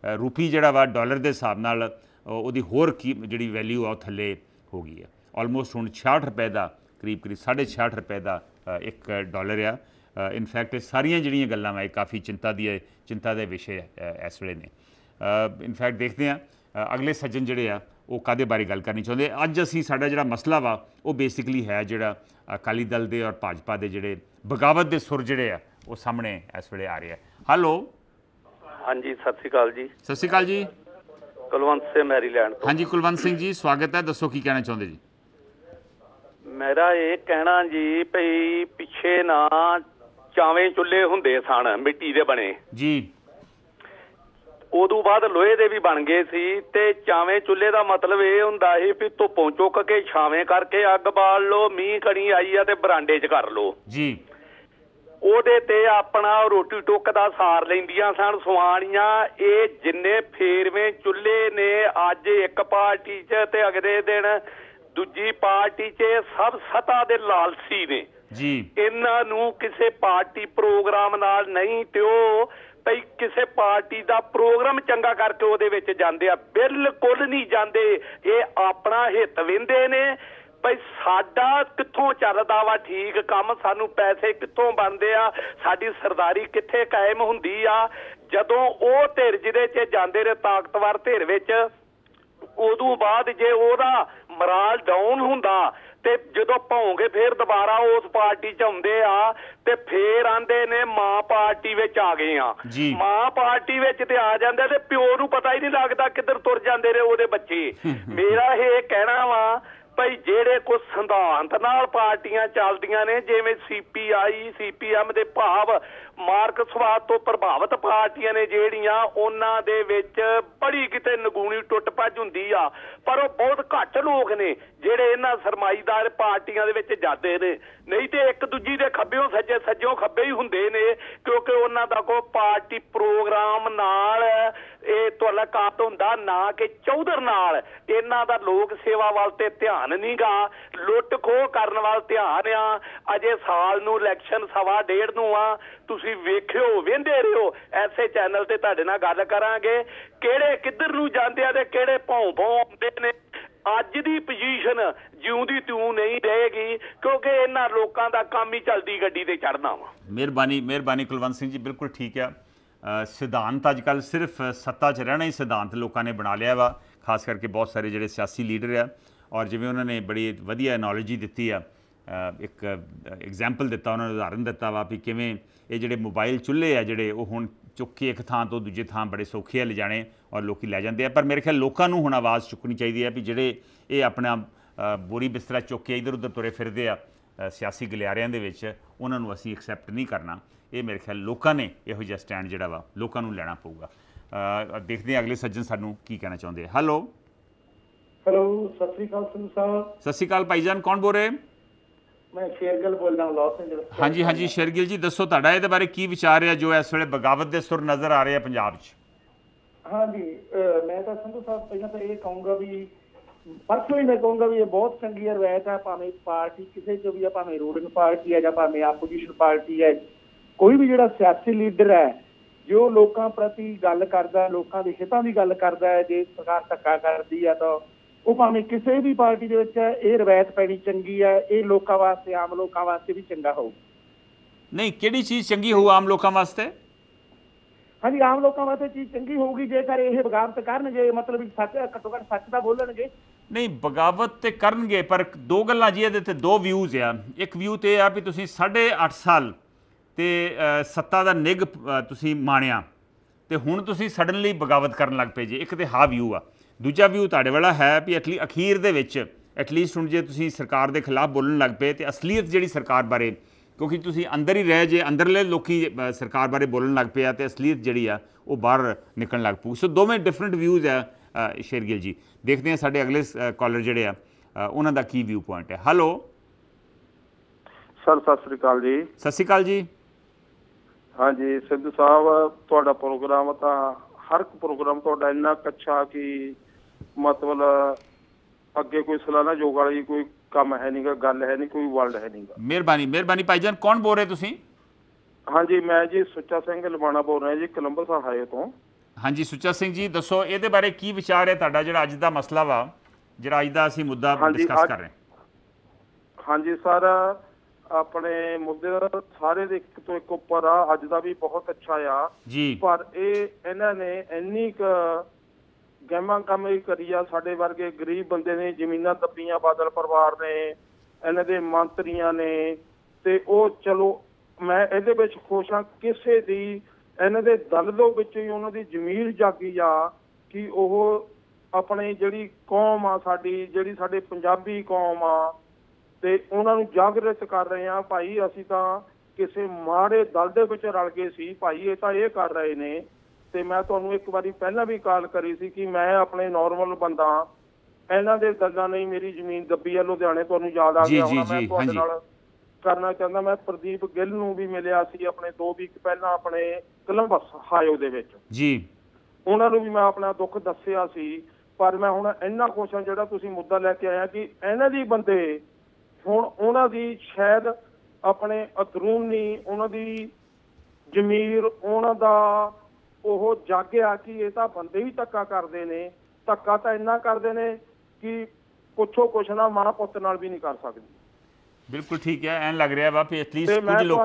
ਰੂਪੀ ਜਿਹੜਾ ਵਾ ਡਾਲਰ ਦੇ ਹਿਸਾਬ ਨਾਲ ਉਹਦੀ ਹੋਰ ਕੀ ਜਿਹੜੀ ਵੈਲਿਊ ਆ ਉਹ ਥੱਲੇ ਹੋ ਗਈ ਹੈ। ਆਲਮੋਸਟ ਹੁਣ 66 ਰੁਪਏ ਦਾ ਕਰੀਬ 66.5 ਰੁਪਏ ਦਾ ਇੱਕ ਡਾਲਰ ਆ। ਇਨਫੈਕਟ ਇਹ ਸਾਰੀਆਂ ਜਿਹੜੀਆਂ ਗੱਲਾਂ ਵਾ ਇਹ ਕਾਫੀ ਚਿੰਤਾ ਦੇ ਵਿਸ਼ੇ ਇਸ ਵੇਲੇ ਨੇ। ਇਨਫੈਕਟ ਦੇਖਦੇ ਹਾਂ ਅਗਲੇ ਸੱਜਣ ਜਿਹੜੇ ਆ ਉਹ ਕਾਹਦੇ ਬਾਰੇ ਗੱਲ ਕਰਨੀ ਚਾਹੁੰਦੇ। ਅੱਜ ਅਸੀਂ ਸਾਡਾ ਜਿਹੜਾ ਮਸਲਾ ਵਾ ਉਹ ਬੇਸਿਕਲੀ ਹੈ ਜਿਹੜਾ ਅਕਾਲੀ ਦਲ ਦੇ ਔਰ ਭਾਜਪਾ ਦੇ ਜਿਹੜੇ ਬਗਾਵਤ ਦੇ ਸੁਰ ਜਿਹੜੇ ਆ ਉਹ ਸਾਹਮਣੇ ਇਸ ਵੇਲੇ ਆ ਰਹੇ ਆ। ਹੈਲੋ, ਹਾਂਜੀ, ਸਤਿ ਸ਼੍ਰੀ ਅਕਾਲ ਜੀ। ਸਤਿ ਸ਼੍ਰੀ ਅਕਾਲ ਜੀ। ਕੁਲਵੰਤ ਸਿੰਘ ਮੈਰੀਲੈਂਡ ਤੋਂ। ਹਾਂਜੀ ਕੁਲਵੰਤ ਸਿੰਘ ਜੀ, ਸਵਾਗਤ ਹੈ। ਦੱਸੋ ਕੀ ਕਹਿਣਾ ਚਾਹੁੰਦੇ ਜੀ। ਮੇਰਾ ਇਹ ਕਹਿਣਾ ਜੀ ਭਈ ਪਿੱਛੇ ਨਾ ਚਾਵੇਂ ਚੁੱਲ੍ਹੇ ਹੁੰਦੇ ਸਨ ਮਿੱਟੀ ਦੇ ਬਣੇ ਜੀ, ਉਦੋਂ ਬਾਅਦ ਲੋਹੇ ਦੇ ਵੀ ਬਣ ਗਏ ਸੀ। ਤੇ ਚਾਵੇਂ ਚੁੱਲ੍ਹੇ ਦਾ ਮਤਲਬ ਇਹ ਹੁੰਦਾ ਸੀ ਵੀ ਧੁੱਪੋਂ ਚੁੱਕ ਕੇ ਛਾਵੇਂ ਕਰਕੇ ਅੱਗ ਬਾਲ ਲਓ, ਮੀਂਹ ਕਣੀ ਆਈ ਆ ਤੇ ਬਰਾਂਡੇ 'ਚ ਕਰ ਲਓ ਜੀ। ਉਹਦੇ ਤੇ ਆਪਣਾ ਰੋਟੀ ਟੁੱਕ ਦਾ ਸਾਰ ਲੈਂਦੀਆਂ ਸਨ ਸੁਆਣੀਆਂ। ਇਹ ਜਿੰਨੇ ਫੇਰਵੇਂ ਚੁੱਲ੍ਹੇ ਨੇ ਅੱਜ ਇੱਕ ਪਾਰਟੀ 'ਚ ਤੇ ਅਗਲੇ ਦਿਨ ਦੂਜੀ ਪਾਰਟੀ 'ਚ ਸਭ ਸਤਾ ਦੇ ਲਾਲਸੀ ਨੇ ਜੀ। ਇਹਨਾਂ ਨੂੰ ਕਿਸੇ ਪਾਰਟੀ ਪ੍ਰੋਗਰਾਮ ਨਾਲ ਨਹੀਂ ਤੇ ਉਹ ਭਈ ਕਿਸੇ ਪਾਰਟੀ ਦਾ ਪ੍ਰੋਗਰਾਮ ਚੰਗਾ ਕਰਕੇ ਉਹਦੇ ਵਿੱਚ ਜਾਂਦੇ ਆ, ਬਿਲਕੁਲ ਨਹੀਂ ਜਾਂਦੇ। ਇਹ ਆਪਣਾ ਹਿੱਤ ਵਿੰਦੇ ਨੇ ਭਈ ਸਾਡਾ ਕਿੱਥੋਂ ਚੱਲਦਾ ਵਾ ਠੀਕ ਕੰਮ, ਸਾਨੂੰ ਪੈਸੇ ਕਿੱਥੋਂ ਬਣਦੇ ਆ, ਸਾਡੀ ਸਰਦਾਰੀ ਕਿੱਥੇ ਕਾਇਮ ਹੁੰਦੀ ਆ। ਜਦੋਂ ਉਹ ਧਿਰ ਜਿਹਦੇ 'ਚ ਜਾਂਦੇ ਨੇ ਤਾਕਤਵਰ ਧਿਰ ਵਿੱਚ, ਉਦੋਂ ਬਾਅਦ ਜੇ ਉਹਦਾ ਮਰਾਲ ਡਾਊਨ ਹੁੰਦਾ ਤੇ ਜਦੋਂ ਭੌਂਗੇ ਫੇਰ ਦੁਬਾਰਾ ਉਸ ਪਾਰਟੀ 'ਚ ਆਉਂਦੇ ਆ ਤੇ ਫੇਰ ਆਂਦੇ ਨੇ ਮਾਂ ਪਾਰਟੀ ਵਿੱਚ ਆ ਗਏ ਆ। ਮਾਂ ਪਾਰਟੀ ਵਿੱਚ ਤੇ ਆ ਜਾਂਦੇ ਤੇ ਪਿਓ ਨੂੰ ਪਤਾ ਹੀ ਨਹੀਂ ਲੱਗਦਾ ਕਿੱਧਰ ਤੁਰ ਜਾਂਦੇ ਨੇ ਉਹਦੇ ਬੱਚੇ। ਮੇਰਾ ਇਹ ਕਹਿਣਾ ਵਾ ਭਈ ਜਿਹੜੇ ਕੁਝ ਸਿਧਾਂਤ ਨਾਲ ਪਾਰਟੀਆਂ ਚੱਲਦੀਆਂ ਨੇ, ਜਿਵੇਂ CPI CPM ਦੇ ਭਾਵ ਮਾਰਕਸਵਾਦ ਤੋਂ ਪ੍ਰਭਾਵਿਤ ਪਾਰਟੀਆਂ ਨੇ ਜਿਹੜੀਆਂ, ਉਹਨਾਂ ਦੇ ਵਿੱਚ ਬੜੀ ਕਿਤੇ ਨਗੂਣੀ ਟੁੱਟ ਭੱਜ ਹੁੰਦੀ ਆ। ਪਰ ਉਹ ਬਹੁਤ ਘੱਟ ਲੋਕ ਨੇ ਜਿਹੜੇ ਇਹਨਾਂ ਸਰਮਾਈਦਾਰ ਪਾਰਟੀਆਂ ਦੇ ਵਿੱਚ ਜਾਂਦੇ ਨੇ, ਨਹੀਂ ਤੇ ਇੱਕ ਦੂਜੀ ਦੇ ਖੱਬਿਓਂ ਸੱਜੇ ਸੱਜਿਓਂ ਖੱਬੇ ਹੀ ਹੁੰਦੇ ਨੇ, ਕਿਉਂਕਿ ਉਹਨਾਂ ਦਾ ਕੋਈ ਪਾਰਟੀ ਪ੍ਰੋਗਰਾਮ ਨਾਲ ਇਹ ਤਾਲੁਕਾਤ ਹੁੰਦਾ ਨਾ ਕਿ ਚੌਧਰ ਨਾਲ। ਇਹਨਾਂ ਦਾ ਲੋਕ ਸੇਵਾ ਵੱਲ ਤੇ ਧਿਆਨ ਨਹੀਂ ਗਾ, ਲੁੱਟ ਖੋਹ ਕਰਨ ਵੱਲ ਧਿਆਨ ਆ। ਅਜੇ ਸਾਲ ਨੂੰ ਇਲੈਕਸ਼ਨ 1.5 ਨੂੰ ਆ, ਤੁਸੀਂ ਵੇਖਿਓ ਵਹਿੰਦੇ ਰਹੋ। ਐਸੇ ਚੈਨਲ ਤੇ ਤੁਹਾਡੇ ਨਾਲ ਗੱਲ ਕਰਾਂਗੇ ਕਿਹੜੇ ਕਿੱਧਰ ਨੂੰ ਜਾਂਦੇ ਆ ਤੇ ਕਿਹੜੇ ਭੌਂ ਆਉਂਦੇ ਨੇ। ਅੱਜ ਦੀ ਪੋਜੀਸ਼ਨ ਜਿਉਂਦੀ ਤਿਉਂ ਨਹੀਂ ਰਹੇਗੀ, ਕਿਉਂਕਿ ਇਹਨਾਂ ਲੋਕਾਂ ਦਾ ਕੰਮ ਹੀ ਚਲਦੀ ਗੱਡੀ ਤੇ ਚੜ੍ਹਨਾ ਵਾ। ਮਿਹਰਬਾਨੀ ਕੁਲਵੰਤ ਸਿੰਘ ਜੀ, ਬਿਲਕੁਲ ਠੀਕ ਆ। ਸਿਧਾਂਤ ਅੱਜ ਕੱਲ੍ਹ ਸਿਰਫ ਸੱਤਾ 'ਚ ਰਹਿਣਾ ਹੀ ਸਿਧਾਂਤ ਲੋਕਾਂ ਨੇ ਬਣਾ ਲਿਆ ਵਾ, ਖਾਸ ਕਰਕੇ ਬਹੁਤ ਸਾਰੇ ਜਿਹੜੇ ਸਿਆਸੀ ਲੀਡਰ ਆ। ਔਰ ਜਿਵੇਂ ਉਹਨਾਂ ਨੇ ਬੜੀ ਵਧੀਆ ਐਨੋਲੋਜੀ ਦਿੱਤੀ ਆ, ਇੱਕ ਐਗਜ਼ਾਮਪਲ ਦਿੱਤਾ, ਉਹਨਾਂ ਨੇ ਉਦਾਹਰਨ ਦਿੱਤਾ ਵਾ ਵੀ ਕਿਵੇਂ ਇਹ ਜਿਹੜੇ ਮੋਬਾਈਲ ਚੁੱਲ੍ਹੇ ਆ ਜਿਹੜੇ ਉਹ ਹੁਣ ਚੁੱਕ ਕੇ ਇੱਕ ਥਾਂ ਤੋਂ ਦੂਜੇ ਥਾਂ ਬੜੇ ਸੌਖੇ ਆ ਲਿਜਾਣੇ ਔਰ ਲੋਕੀ ਲੈ ਜਾਂਦੇ ਆ। ਪਰ ਮੇਰੇ ਖਿਆਲ ਲੋਕਾਂ ਨੂੰ ਹੁਣ ਆਵਾਜ਼ ਚੁੱਕਣੀ ਚਾਹੀਦੀ ਹੈ ਵੀ ਜਿਹੜੇ ਇਹ ਆਪਣਾ ਬੋਰੀ ਬਿਸਤਰਾ ਚੁੱਕ ਕੇ ਇੱਧਰ ਉੱਧਰ ਤੁਰੇ ਫਿਰਦੇ ਆ ਸਿਆਸੀ ਗਲਿਆਰਿਆਂ ਦੇ ਵਿੱਚ, ਉਹਨਾਂ ਨੂੰ ਅਸੀਂ ਐਕਸੈਪਟ ਨਹੀਂ ਕਰਨਾ। ਇਹ ਮੇਰੇ ਖਿਆਲ ਲੋਕਾਂ ਨੇ ਇਹੋ ਜਿਹਾ ਸਟੈਂਡ ਜਿਹੜਾ ਵਾ ਲੋਕਾਂ ਨੂੰ ਲੈਣਾ ਪਊਗਾ। ਦੇਖਦੇ ਹਾਂ ਅਗਲੇ ਸੱਜਣ ਸਾਨੂੰ ਕੀ ਕਹਿਣਾ ਚਾਹੁੰਦੇ ਆ। ਹੈਲੋ, ਸਤਿ ਸ਼੍ਰੀ ਅਕਾਲ ਸਿੰਘ ਸਾਹਿਬ। ਸਤਿ ਸ਼੍ਰੀ ਅਕਾਲ ਭਾਈਜਾਨ, ਕੌਣ ਬੋਲ ਰਹੇ? ਮੈਂ ਸ਼ੇਰਗਿੱਲ ਬੋਲਦਾ ਹਾਂ, ਲਾਸ ਐਂਜਲਸ। ਹਾਂਜੀ ਸ਼ੇਰਗਿੱਲ ਜੀ, ਦੱਸੋ ਤੁਹਾਡਾ ਇਹਦੇ ਬਾਰੇ ਕੀ ਵਿਚਾਰ ਹੈ ਜੋ ਇਸ ਵੇਲੇ ਬਗਾਵਤ ਦੇ ਸੁਰ ਨਜ਼ਰ ਆ ਰਹੇ ਆ ਪੰਜਾਬ 'ਚ? ਹਾਂਜੀ, ਮੈਂ ਤਾਂ ਸੰਧੂ ਸਾਹਿਬ ਪਹਿਲਾਂ ਤਾਂ ਇਹ ਕਹੂੰਗਾ ਵੀ ਪਰਸਨਲੀ ਮੈਂ ਕਹੂੰਗਾ ਵੀ ਇਹ ਬਹੁਤ ਚੰਗੀ ਰਵਾਇਤ ਹੈ, ਭਾਵੇਂ ਪਾਰਟੀ ਕਿਸੇ 'ਚ ਵੀ ਆ, ਭਾਵੇਂ ਰੂਲਿੰਗ ਪਾਰਟੀ ਹੈ ਜਾਂ ਭਾਵੇਂ ਆਪੋਜੀਸ਼ਨ ਪਾਰਟੀ ਹੈ। ਕੋਈ ਵੀ ਜਿਹੜਾ ਸਿਆਸੀ ਲੀਡਰ ਹੈ ਜੋ ਲੋਕਾਂ ਪ੍ਰਤੀ ਗੱਲ ਕਰਦਾ, ਲੋਕਾਂ ਦੇ ਹਿੱਤਾਂ ਦੀ ਗੱਲ ਕਰਦਾ ਹੈ, ਜੇ ਸਰਕਾਰ ਧੱਕਾ ਕਰਦੀ ਹੈ ਤਾਂ ਉਹ ਭਾਵੇਂ ਕਿਸੇ ਵੀ ਪਾਰਟੀ ਦੇ ਵਿੱਚ ਹੈ, ਇਹ ਰਵਾਇਤ ਪੈਣੀ ਚੰਗੀ ਹੈ। ਇਹ ਲੋਕਾਂ ਵਾਸਤੇ, ਆਮ ਲੋਕਾਂ ਵਾਸਤੇ ਵੀ ਚੰਗਾ ਹੋਊ। ਨਹੀਂ, ਕਿਹੜੀ ਚੀਜ਼ ਚੰਗੀ ਹੋਊ ਆਮ ਲੋਕਾਂ ਵਾਸਤੇ? ਹਾਂਜੀ, ਆਮ ਲੋਕਾਂ ਵਾਸਤੇ ਚੀਜ਼ ਚੰਗੀ ਹੋਊਗੀ ਜੇਕਰ ਇਹ ਬਗਾਵਤ ਕਰਨਗੇ, ਮਤਲਬ ਸੱਚ, ਘੱਟੋ ਘੱਟ ਸੱਚ ਦਾ ਬੋਲਣਗੇ। ਨਹੀਂ, ਬਗਾਵਤ ਤੇ ਕਰਨਗੇ, ਪਰ ਦੋ ਗੱਲਾਂ ਜੀ ਇਹਦੇ ਤੇ, ਦੋ ਵਿਊਜ਼ ਆ। ਇੱਕ ਵਿਊ ਤੇ ਆ ਵੀ ਤੁਸੀਂ 8.5 ਸਾਲ ਤੇ ਸੱਤਾ ਦਾ ਨਿੱਘ ਤੁਸੀਂ ਮਾਣਿਆ ਤੇ ਹੁਣ ਤੁਸੀਂ ਸਡਨਲੀ ਬਗਾਵਤ ਕਰਨ ਲੱਗ ਪਏ ਜੇ। ਇੱਕ ਤੇ ਹਾਂ ਵਿਊ ਆ। ਦੂਜਾ ਵਿਊ ਤੁਹਾਡੇ ਵਾਲਾ ਹੈ ਵੀ ਅਖੀਰ ਦੇ ਵਿੱਚ ਐਟਲੀਸਟ ਹੁਣ ਜੇ ਤੁਸੀਂ ਸਰਕਾਰ ਦੇ ਖਿਲਾਫ ਬੋਲਣ ਲੱਗ ਪਏ ਤੇ ਅਸਲੀਅਤ ਜਿਹੜੀ ਸਰਕਾਰ ਬਾਰੇ, ਕਿਉਂਕਿ ਤੁਸੀਂ ਅੰਦਰ ਹੀ ਰਹਿ ਜੇ, ਅੰਦਰਲੇ ਲੋਕੀ ਸਰਕਾਰ ਬਾਰੇ ਬੋਲਣ ਲੱਗ ਪਿਆ ਤੇ ਅਸਲੀਅਤ ਜਿਹੜੀ ਆ ਉਹ ਬਾਹਰ ਨਿਕਲਣ ਲੱਗ ਪਊ। ਸੋ ਦੋਵੇਂ ਡਿਫਰੈਂਟ ਵਿਊਜ਼ ਆ ਸ਼ੇਰਗਿੱਲ ਜੀ। ਦੇਖਦੇ ਹਾਂ ਸਾਡੇ ਅਗਲੇ ਕਾਲਰ ਜਿਹੜੇ ਆ ਉਹਨਾਂ ਦਾ ਕੀ ਵਿਊ ਪੁਆਇੰਟ ਹੈ। ਹੈਲੋ ਸਰ, ਸਤਿ ਸ੍ਰੀ ਅਕਾਲ ਜੀ। ਸਤਿ ਸ਼੍ਰੀ ਅਕਾਲ ਜੀ। ਹਾਂਜੀ ਸਿੱਧੂ ਸਾਹਿਬ, ਤੁਹਾਡਾ ਪ੍ਰੋਗਰਾਮ ਤਾਂ ਹਰ ਇੱਕ ਪ੍ਰੋਗਰਾਮ ਤੁਹਾਡਾ ਇੰਨਾ ਕੱਚਾ ਕਿ ਮਤਲਬ ਅੱਗੇ ਕੋਈ ਸਲਾਨਾ ਯੋਗ ਵਾਲੀ ਕੋਈ ਕੰਮ ਹੈ ਨਹੀਂਗਾ, ਗੱਲ ਹੈ ਨਹੀਂ, ਕੋਈ ਵਰਡ ਹੈ ਨਹੀਂਗਾ। ਮਿਹਰਬਾਨੀ ਭਾਈਜਾਨ, ਕੌਣ ਬੋਲ ਰਹੇ ਤੁਸੀਂ? ਹਾਂਜੀ, ਮੈਂ ਜੀ ਸੁੱਚਾ ਸਿੰਘ ਲਵਾਣਾ ਬੋਲ ਰਿਹਾ ਜੀ, ਕੋਲੰਬਸ ਹਾਈਵੇ ਤੋਂ। हाँ जी सुच्चा सिंह जी दसो ये बारे की विचार है तुहाडा जिहड़ा अज दा मसला वा जिहड़ा अज दा असीं मुद्दा डिस्कस कर रहे हैं? हाँ जी सर, अपने मुद्दे सारे दे एक तो एक उपर आ, अज दा भी बहुत अच्छा आ जी, पर इन्हां ने इन्नी गहमा कमी करी आ। साडे वर्गे गरीब बंदे ने जमीनां दब्बियां बादल परिवार ने, इन्हां दे मंत्रियां ने, ते ओ चलो मैं इहदे विच खुश हाँ किसे दी इन्हां दे दल दे विच ही उन्हां दी जमीर जागी आ कि ओह अपनी जिहड़ी कौम आ साडी जिहड़ी साडे पंजाबी कौम आ ते उन्हां नूं जागृत कर रहे हैं। भाई असीं तां किसी माड़े दल दे विच रल गए सी, भाई ये तां ये कर रहे ने। ਤੇ मैं ਤੁਹਾਨੂੰ ਇੱਕ ਵਾਰੀ ਪਹਿਲਾਂ ਵੀ ਕਾਲ ਕਰੀ ਸੀ ਕਿ मैं ਆਪਣੇ ਨੋਰਮਲ ਬੰਦਾ ਇਹਨਾਂ ਦੇ ਦਲਾਂ ਨਹੀਂ ਮੇਰੀ ਜ਼ਮੀਨ ਦੱਬੀ ਆ ਲੁਧਿਆਣੇ, ਤੁਹਾਨੂੰ ਯਾਦ ਆ ਗਿਆ ਹੋਣਾ। ਮੈਂ ਤੁਹਾਡੇ ਨਾਲ ਕਰਨਾ ਚਾਹੁੰਦਾ, ਮੈਂ ਪ੍ਰਦੀਪ ਗਿੱਲ ਨੂੰ ਵੀ ਮਿਲਿਆ ਸੀ ਆਪਣੇ 2 ਵੀਕ ਪਹਿਲਾਂ ਆਪਣੇ ਕੋਲੰਬਸ ਹਾਇਓ ਦੇ ਵਿੱਚ ਜੀ, ਉਹਨਾਂ ਨੂੰ ਵੀ ਮੈਂ ਆਪਣਾ ਦੁੱਖ ਦੱਸਿਆ ਸੀ। ਪਰ ਮੈਂ ਹੁਣ ਇੰਨਾ ਖੁਸ਼ ਹਾਂ ਜਿਹੜਾ ਤੁਸੀਂ ਮੁੱਦਾ ਲੈ ਕੇ ਆਇਆ ਕਿ ਇਹਨਾਂ ਦੀ ਬੰਦੇ ਹੁਣ ਉਹਨਾਂ ਦੀ ਸ਼ਾਇਦ ਆਪਣੇ ਅੰਦਰੂਨੀ ਉਹਨਾਂ ਦੀ ਜ਼ਮੀਰ ਉਹਨਾਂ ਦਾ ਉਹ ਜਾਗਿਆ ਕਿ ਇਹ ਤਾਂ ਬੰਦੇ ਵੀ ਧੱਕਾ ਕਰਦੇ ਨੇ, ਧੱਕਾ ਤਾਂ ਇੰਨਾ ਕਰਦੇ ਨੇ ਕਿ ਪੁੱਛੋ ਕੁਛ ਨਾ, ਮਾਂ ਪੁੱਤ ਨਾਲ ਵੀ ਨਹੀਂ ਕਰ ਸਕਦੀ। ਬਿਲਕੁਲ ਠੀਕ ਹੈ। ਐਂ ਲੱਗ ਰਿਹਾ ਵਾ ਵੀ ਐਟਲੀਸਟ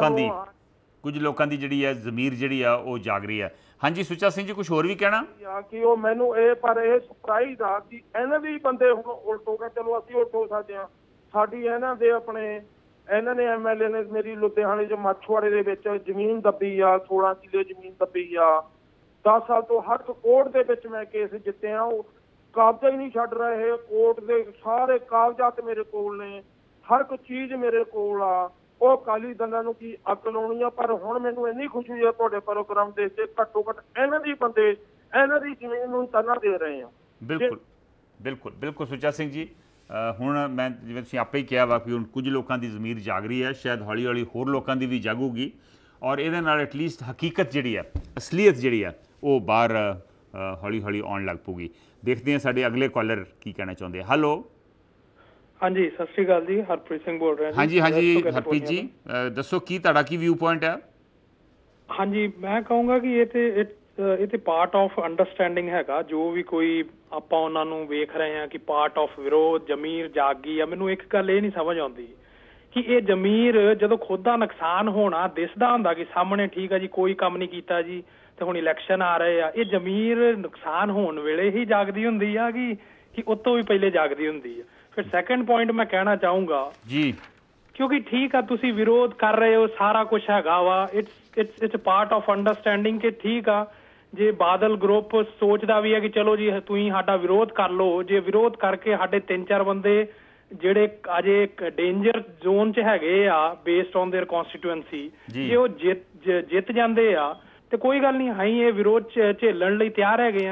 ਕੁਝ ਲੋਕਾਂ ਦੀ ਜਿਹੜੀ ਹੈ ਜ਼ਮੀਰ ਜਿਹੜੀ ਆ ਉਹ ਜਾਗ ਰਹੀ ਹੈ। ਹਾਂਜੀ ਸੁੱਚਾ ਸਿੰਘ ਜੀ ਕੁਝ ਹੋਰ ਵੀ ਕਹਿਣਾ? ਕਿ ਉਹ ਮੈਨੂੰ ਇਹ ਪਰ ਇਹ ਸਰਪ੍ਰਾਈਜ਼ ਆ ਕਿ ਇਹਨਾਂ ਦੇ ਬੰਦੇ ਹੁਣ ਉਲਟ ਹੋ ਗਏ। ਚਲੋ ਅਸੀਂ ਉਲਟ ਹੋ ਸਕਦੇ ਹਾਂ, ਸਾਡੀ ਇਹਨਾਂ ਦੇ ਆਪਣੇ ਇਹਨਾਂ ਨੇ MLA ਨੇ ਮੇਰੀ ਲੁਧਿਆਣੇ 'ਚ ਮੱਛਵਾੜੇ ਦੇ ਵਿੱਚ ਜ਼ਮੀਨ ਦੱਬੀ ਆ, 16 ਕਿੱਲੇ ਜ਼ਮੀਨ ਦੱਬੀ ਆ। 10 ਸਾਲ ਤੋਂ ਹਰ ਕੋਰਟ ਦੇ ਵਿੱਚ ਮੈਂ ਕੇਸ ਜਿੱਤਿਆ, ਉਹ ਕਾਬਜ਼ਾ ਹੀ ਨਹੀਂ ਛੱਡ ਰਹੇ। ਕੋਰਟ ਦੇ ਸਾਰੇ ਕਾਗਜ਼ਾਤ ਮੇਰੇ ਕੋਲ ਨੇ, ਹਰ ਇੱਕ ਚੀਜ਼ ਮੇਰੇ ਕੋਲ ਆ। ਉਹ ਅਕਾਲੀ ਦਲਾਂ ਨੂੰ ਕੀ ਅਕਲ ਆਉਣੀ ਆ। ਪਰ ਹੁਣ ਮੈਨੂੰ ਇੰਨੀ ਖੁਸ਼ੀ ਆ ਤੁਹਾਡੇ ਪ੍ਰੋਗਰਾਮ ਦੇ ਕੇ ਘੱਟੋ ਘੱਟ ਇਹਨਾਂ ਦੀ ਬੰਦੇ ਇਹਨਾਂ ਦੀ ਜ਼ਮੀਨ ਨੂੰ ਤਨਾ ਦੇ ਰਹੇ ਆ। ਬਿਲਕੁਲ ਬਿਲਕੁਲ ਬਿਲਕੁਲ ਸੁੱਚਾ ਸਿੰਘ ਜੀ, ਹੁਣ ਮੈਂ ਜਿਵੇਂ ਤੁਸੀਂ ਆਪੇ ਹੀ ਕਿਹਾ ਵਾ ਕਿ ਹੁਣ ਕੁਝ ਲੋਕਾਂ ਦੀ ਜ਼ਮੀਰ ਜਾਗ ਰਹੀ ਹੈ, ਸ਼ਾਇਦ ਹੌਲੀ ਹੌਲੀ ਹੋਰ ਲੋਕਾਂ ਦੀ ਵੀ ਜਾਗੂਗੀ ਔਰ ਇਹਦੇ ਨਾਲ ਐਟਲੀਸਟ ਹਕੀਕਤ ਜਿਹੜੀ ਹੈ, ਅਸਲੀਅਤ ਜਿਹੜੀ ਹੈ ਉਹ ਬਾਹਰ ਹੌਲੀ ਹੌਲੀ ਆਉਣ ਲੱਗ ਪਊਗੀ। ਦੇਖਦੇ ਹਾਂ ਸਾਡੇ ਅਗਲੇ ਕਾਲਰ ਕੀ ਕਹਿਣਾ ਚਾਹੁੰਦੇ ਆ। ਹੈਲੋ ਹਾਂਜੀ ਸਤਿ ਸ਼੍ਰੀ ਅਕਾਲ ਜੀ, ਹਰਪ੍ਰੀਤ ਸਿੰਘ ਬੋਲ ਰਿਹਾ ਜੀ। ਹਾਂਜੀ ਹਾਂਜੀ ਹਰਪ੍ਰੀਤ ਜੀ ਦੱਸੋ ਕੀ ਤੁਹਾਡਾ ਕੀ ਵਿਊ ਪੁਆਇੰਟ ਹੈ? ਹਾਂਜੀ ਮੈਂ ਕਹੂੰਗਾ ਕਿ ਇਹ ਤੇ ਪਾਰਟ ਆਫ ਅੰਡਰਸਟੈਂਡਿੰਗ ਹੈਗਾ। ਜੋ ਵੀ ਕੋਈ ਆਪਾਂ ਉਹਨਾਂ ਨੂੰ ਵੇਖ ਰਹੇ ਹਾਂ ਕਿ ਪਾਰਟ ਆਫ ਵਿਰੋਧ ਜ਼ਮੀਰ ਜਾਗ ਗਈ ਆ। ਮੈਨੂੰ ਇੱਕ ਗੱਲ ਇਹ ਨਹੀਂ ਸਮਝ ਆਉਂਦੀ ਕਿ ਇਹ ਜ਼ਮੀਰ ਜਦੋਂ ਖੁਦ ਦਾ ਨੁਕਸਾਨ ਹੋਣਾ ਦਿਸਦਾ ਹੁੰਦਾ ਕਿ ਸਾਹਮਣੇ ਠੀਕ ਆ ਜੀ ਕੋਈ ਕੰਮ ਨਹੀਂ ਕੀਤਾ ਜੀ ਤੇ ਹੁਣ ਇਲੈਕਸ਼ਨ ਆ ਰਹੇ ਆ, ਇਹ ਜ਼ਮੀਰ ਨੁਕਸਾਨ ਹੋਣ ਵੇਲੇ ਹੀ ਜਾਗਦੀ ਹੁੰਦੀ ਆ ਕਿ ਉਤੋਂ ਵੀ ਪਹਿਲੇ ਜਾਗਦੀ ਹੁੰਦੀ ਆ। ਫਿਰ ਸੈਕੰਡ ਪੁਆਇੰਟ ਮੈਂ ਕਹਿਣਾ ਚਾਹੂੰਗਾ ਜੀ, ਕਿਉਂਕਿ ਠੀਕ ਆ ਤੁਸੀਂ ਵਿਰੋਧ ਕਰ ਰਹੇ ਹੋ, ਸਾਰਾ ਕੁਝ ਹੈਗਾ ਵਾ, ਇਟਸ ਪਾਰਟ ਆਫ ਅੰਡਰਸਟੈਂਡਿੰਗ ਕਿ ਠੀਕ ਆ ਜੇ ਬਾਦਲ ਗਰੁੱਪ ਸੋਚਦਾ ਵੀ ਹੈ ਕਿ ਚਲੋ ਜੀ ਤੁਸੀਂ ਸਾਡਾ ਵਿਰੋਧ ਕਰ ਲਓ, ਜੇ ਵਿਰੋਧ ਕਰਕੇ ਸਾਡੇ 3-4 ਬੰਦੇ ਜਿਹੜੇ ਅਜੇ ਡੇਂਜਰ ਜ਼ੋਨ 'ਚ ਹੈਗੇ ਆ ਬੇਸਡ ਔਨ ਦੇਅਰ ਕਨਸਟੀਟੂਐਂਸੀ, ਜੇ ਉਹ ਜਿੱਤ ਜਾਂਦੇ ਆ ਤੇ ਕੋਈ ਗੱਲ ਨਹੀਂ, ਅਸੀਂ ਇਹ ਵਿਰੋਧ ਝੇਲਣ ਲਈ ਤਿਆਰ ਹੈਗੇ ਆ।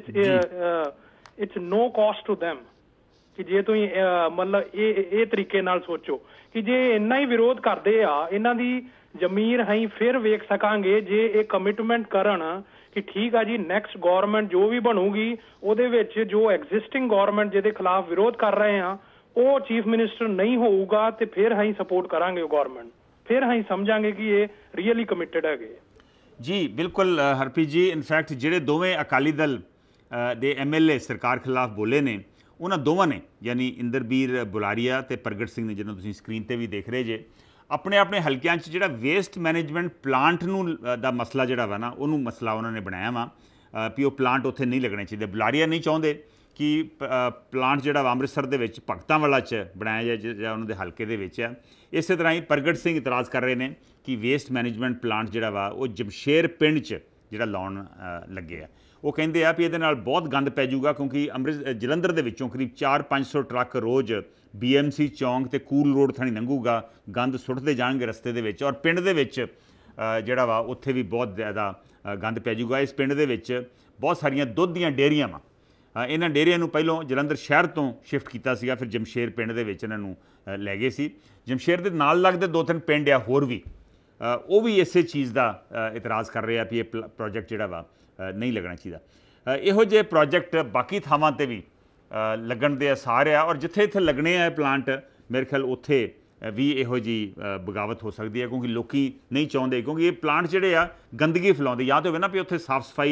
It's no cost to them ਕਿ ਜੇ ਤੁਸੀਂ ਮਤਲਬ ਇਹ ਤਰੀਕੇ ਨਾਲ ਸੋਚੋ ਕਿ ਜੇ ਇੰਨਾ ਹੀ ਵਿਰੋਧ ਕਰਦੇ ਆ ਇਹਨਾਂ ਦੀ ਜ਼ਮੀਰ ਅਸੀਂ ਫਿਰ ਵੇਖ ਸਕਾਂਗੇ ਜੇ ਇਹ ਕਮਿਟਮੈਂਟ ਕਰਨ ਕਿ ਠੀਕ ਆ ਜੀ ਨੈਕਸਟ ਗੌਰਮੈਂਟ ਜੋ ਵੀ ਬਣੂਗੀ ਉਹਦੇ ਵਿੱਚ ਜੋ ਐਗਜ਼ਿਸਟਿੰਗ ਗੌਰਮੈਂਟ ਜਿਹਦੇ ਖਿਲਾਫ ਵਿਰੋਧ ਕਰ ਰਹੇ ਆ ਉਹ ਚੀਫ ਮਿਨਿਸਟਰ ਨਹੀਂ ਹੋਊਗਾ ਤੇ ਫਿਰ ਅਸੀਂ ਸਪੋਰਟ ਕਰਾਂਗੇ ਉਹ ਗੌਰਮੈਂਟ, ਫਿਰ ਅਸੀਂ ਸਮਝਾਂਗੇ ਕਿ ਇਹ ਰੀਅਲੀ ਕਮਿਟਡ ਹੈਗੇ। ਜੀ ਬਿਲਕੁਲ ਹਰਪ੍ਰੀਤ ਜੀ, ਇਨਫੈਕਟ ਜਿਹੜੇ ਦੋਵੇਂ ਅਕਾਲੀ ਦਲ ਦੇ MLA ਸਰਕਾਰ ਖਿਲਾਫ ਬੋਲੇ ਨੇ ਉਹਨਾਂ ਦੋਵਾਂ ਨੇ ਯਾਨੀ ਇੰਦਰਬੀਰ ਬੁਲਾਰੀਆ ਤੇ ਪ੍ਰਗਟ ਸਿੰਘ ਨੇ, ਜਿਹਨੂੰ ਤੁਸੀਂ ਸਕਰੀਨ ਤੇ ਵੀ ਦੇਖ ਰਹੇ ਜੇ, ਆਪਣੇ ਆਪਣੇ ਹਲਕਿਆਂ 'ਚ ਜਿਹੜਾ ਵੇਸਟ ਮੈਨੇਜਮੈਂਟ ਪਲਾਂਟ ਨੂੰ ਦਾ ਮਸਲਾ ਜਿਹੜਾ ਵਾ ਨਾ ਉਹਨੂੰ ਮਸਲਾ ਉਹਨਾਂ ਨੇ ਬਣਾਇਆ ਵਾ ਵੀ ਉਹ ਪਲਾਂਟ ਉੱਥੇ ਨਹੀਂ ਲੱਗਣੇ ਚਾਹੀਦੇ। ਬੁਲਾਰੀਆ ਨਹੀਂ ਚਾਹੁੰਦੇ ਕਿ ਪਲਾਂਟ ਜਿਹੜਾ ਵਾ ਅੰਮ੍ਰਿਤਸਰ ਦੇ ਵਿੱਚ ਭਗਤਾਂ ਵਾਲਾ 'ਚ ਬਣਾਇਆ ਜਾਏ ਜਾਂ ਉਹਨਾਂ ਦੇ ਹਲਕੇ ਦੇ ਵਿੱਚ ਆ। ਇਸੇ ਤਰ੍ਹਾਂ ਹੀ ਪ੍ਰਗਟ ਸਿੰਘ ਇਤਰਾਜ਼ ਕਰ ਰਹੇ ਨੇ ਕਿ ਵੇਸਟ ਮੈਨੇਜਮੈਂਟ ਪਲਾਂਟ ਜਿਹੜਾ ਵਾ ਉਹ ਜਮਸ਼ੇਰ ਪਿੰਡ 'ਚ ਜਿਹੜਾ ਲਾਉਣ ਲੱਗੇ ਆ। ਉਹ ਕਹਿੰਦੇ ਆ ਵੀ ਇਹਦੇ ਨਾਲ ਬਹੁਤ ਗੰਦ ਪੈ ਜਾਊਗਾ ਕਿਉਂਕਿ ਜਲੰਧਰ ਦੇ ਵਿੱਚੋਂ ਕਰੀਬ 400-500 ਟਰੱਕ ਰੋਜ਼ BMC ਚੌਂਕ ਤੇ ਕੂਲ ਰੋਡ ਥਾਣੀ ਲੰਘੂਗਾ, ਗੰਦ ਸੁੱਟਦੇ ਜਾਣਗੇ ਰਸਤੇ ਦੇ ਵਿੱਚ ਔਰ ਪਿੰਡ ਦੇ ਵਿੱਚ ਜਿਹੜਾ ਵਾ ਉੱਥੇ ਵੀ ਬਹੁਤ ਜ਼ਿਆਦਾ ਗੰਦ ਪੈ ਜਾਊਗਾ। ਇਸ ਪਿੰਡ ਦੇ ਵਿੱਚ ਬਹੁਤ ਸਾਰੀਆਂ ਦੁੱਧ ਦੀਆਂ ਡੇਅਰੀਆਂ ਵਾ। ਇਹਨਾਂ ਡੇਅਰੀਆਂ ਨੂੰ ਪਹਿਲੋਂ ਜਲੰਧਰ ਸ਼ਹਿਰ ਤੋਂ ਸ਼ਿਫਟ ਕੀਤਾ ਸੀਗਾ, ਫਿਰ ਜਮਸ਼ੇਰ ਪਿੰਡ ਦੇ ਵਿੱਚ ਇਹਨਾਂ ਨੂੰ ਲੈ ਗਏ ਸੀ। ਜਮਸ਼ੇਰ ਦੇ ਨਾਲ ਲੱਗਦੇ 2-3 ਪਿੰਡ ਆ ਹੋਰ ਵੀ, ਉਹ ਵੀ ਇਸੇ ਚੀਜ਼ ਦਾ ਇਤਰਾਜ਼ ਕਰ ਰਹੇ ਆ ਵੀ ਇਹ ਪ੍ਰੋਜੈਕਟ ਜਿਹੜਾ ਵਾ ਨਹੀਂ ਲੱਗਣਾ ਚਾਹੀਦਾ। ਇਹੋ ਜਿਹੇ ਪ੍ਰੋਜੈਕਟ ਬਾਕੀ ਥਾਵਾਂ 'ਤੇ ਵੀ ਲੱਗਣ ਦੇ ਆਸਾਰ ਆ ਔਰ ਜਿੱਥੇ ਇੱਥੇ ਲੱਗਣੇ ਆ ਪਲਾਂਟ ਮੇਰੇ ਖਿਆਲ ਉੱਥੇ ਵੀ ਇਹੋ ਜਿਹੀ ਬਗਾਵਤ ਹੋ ਸਕਦੀ ਹੈ ਕਿਉਂਕਿ ਲੋਕੀ ਨਹੀਂ ਚਾਹੁੰਦੇ, ਕਿਉਂਕਿ ਇਹ ਪਲਾਂਟ ਜਿਹੜੇ ਆ ਗੰਦਗੀ ਫੈਲਾਉਂਦੇ। ਜਾਂ ਤਾਂ ਹੋਵੇ ਨਾ ਵੀ ਉੱਥੇ ਸਾਫ਼ ਸਫਾਈ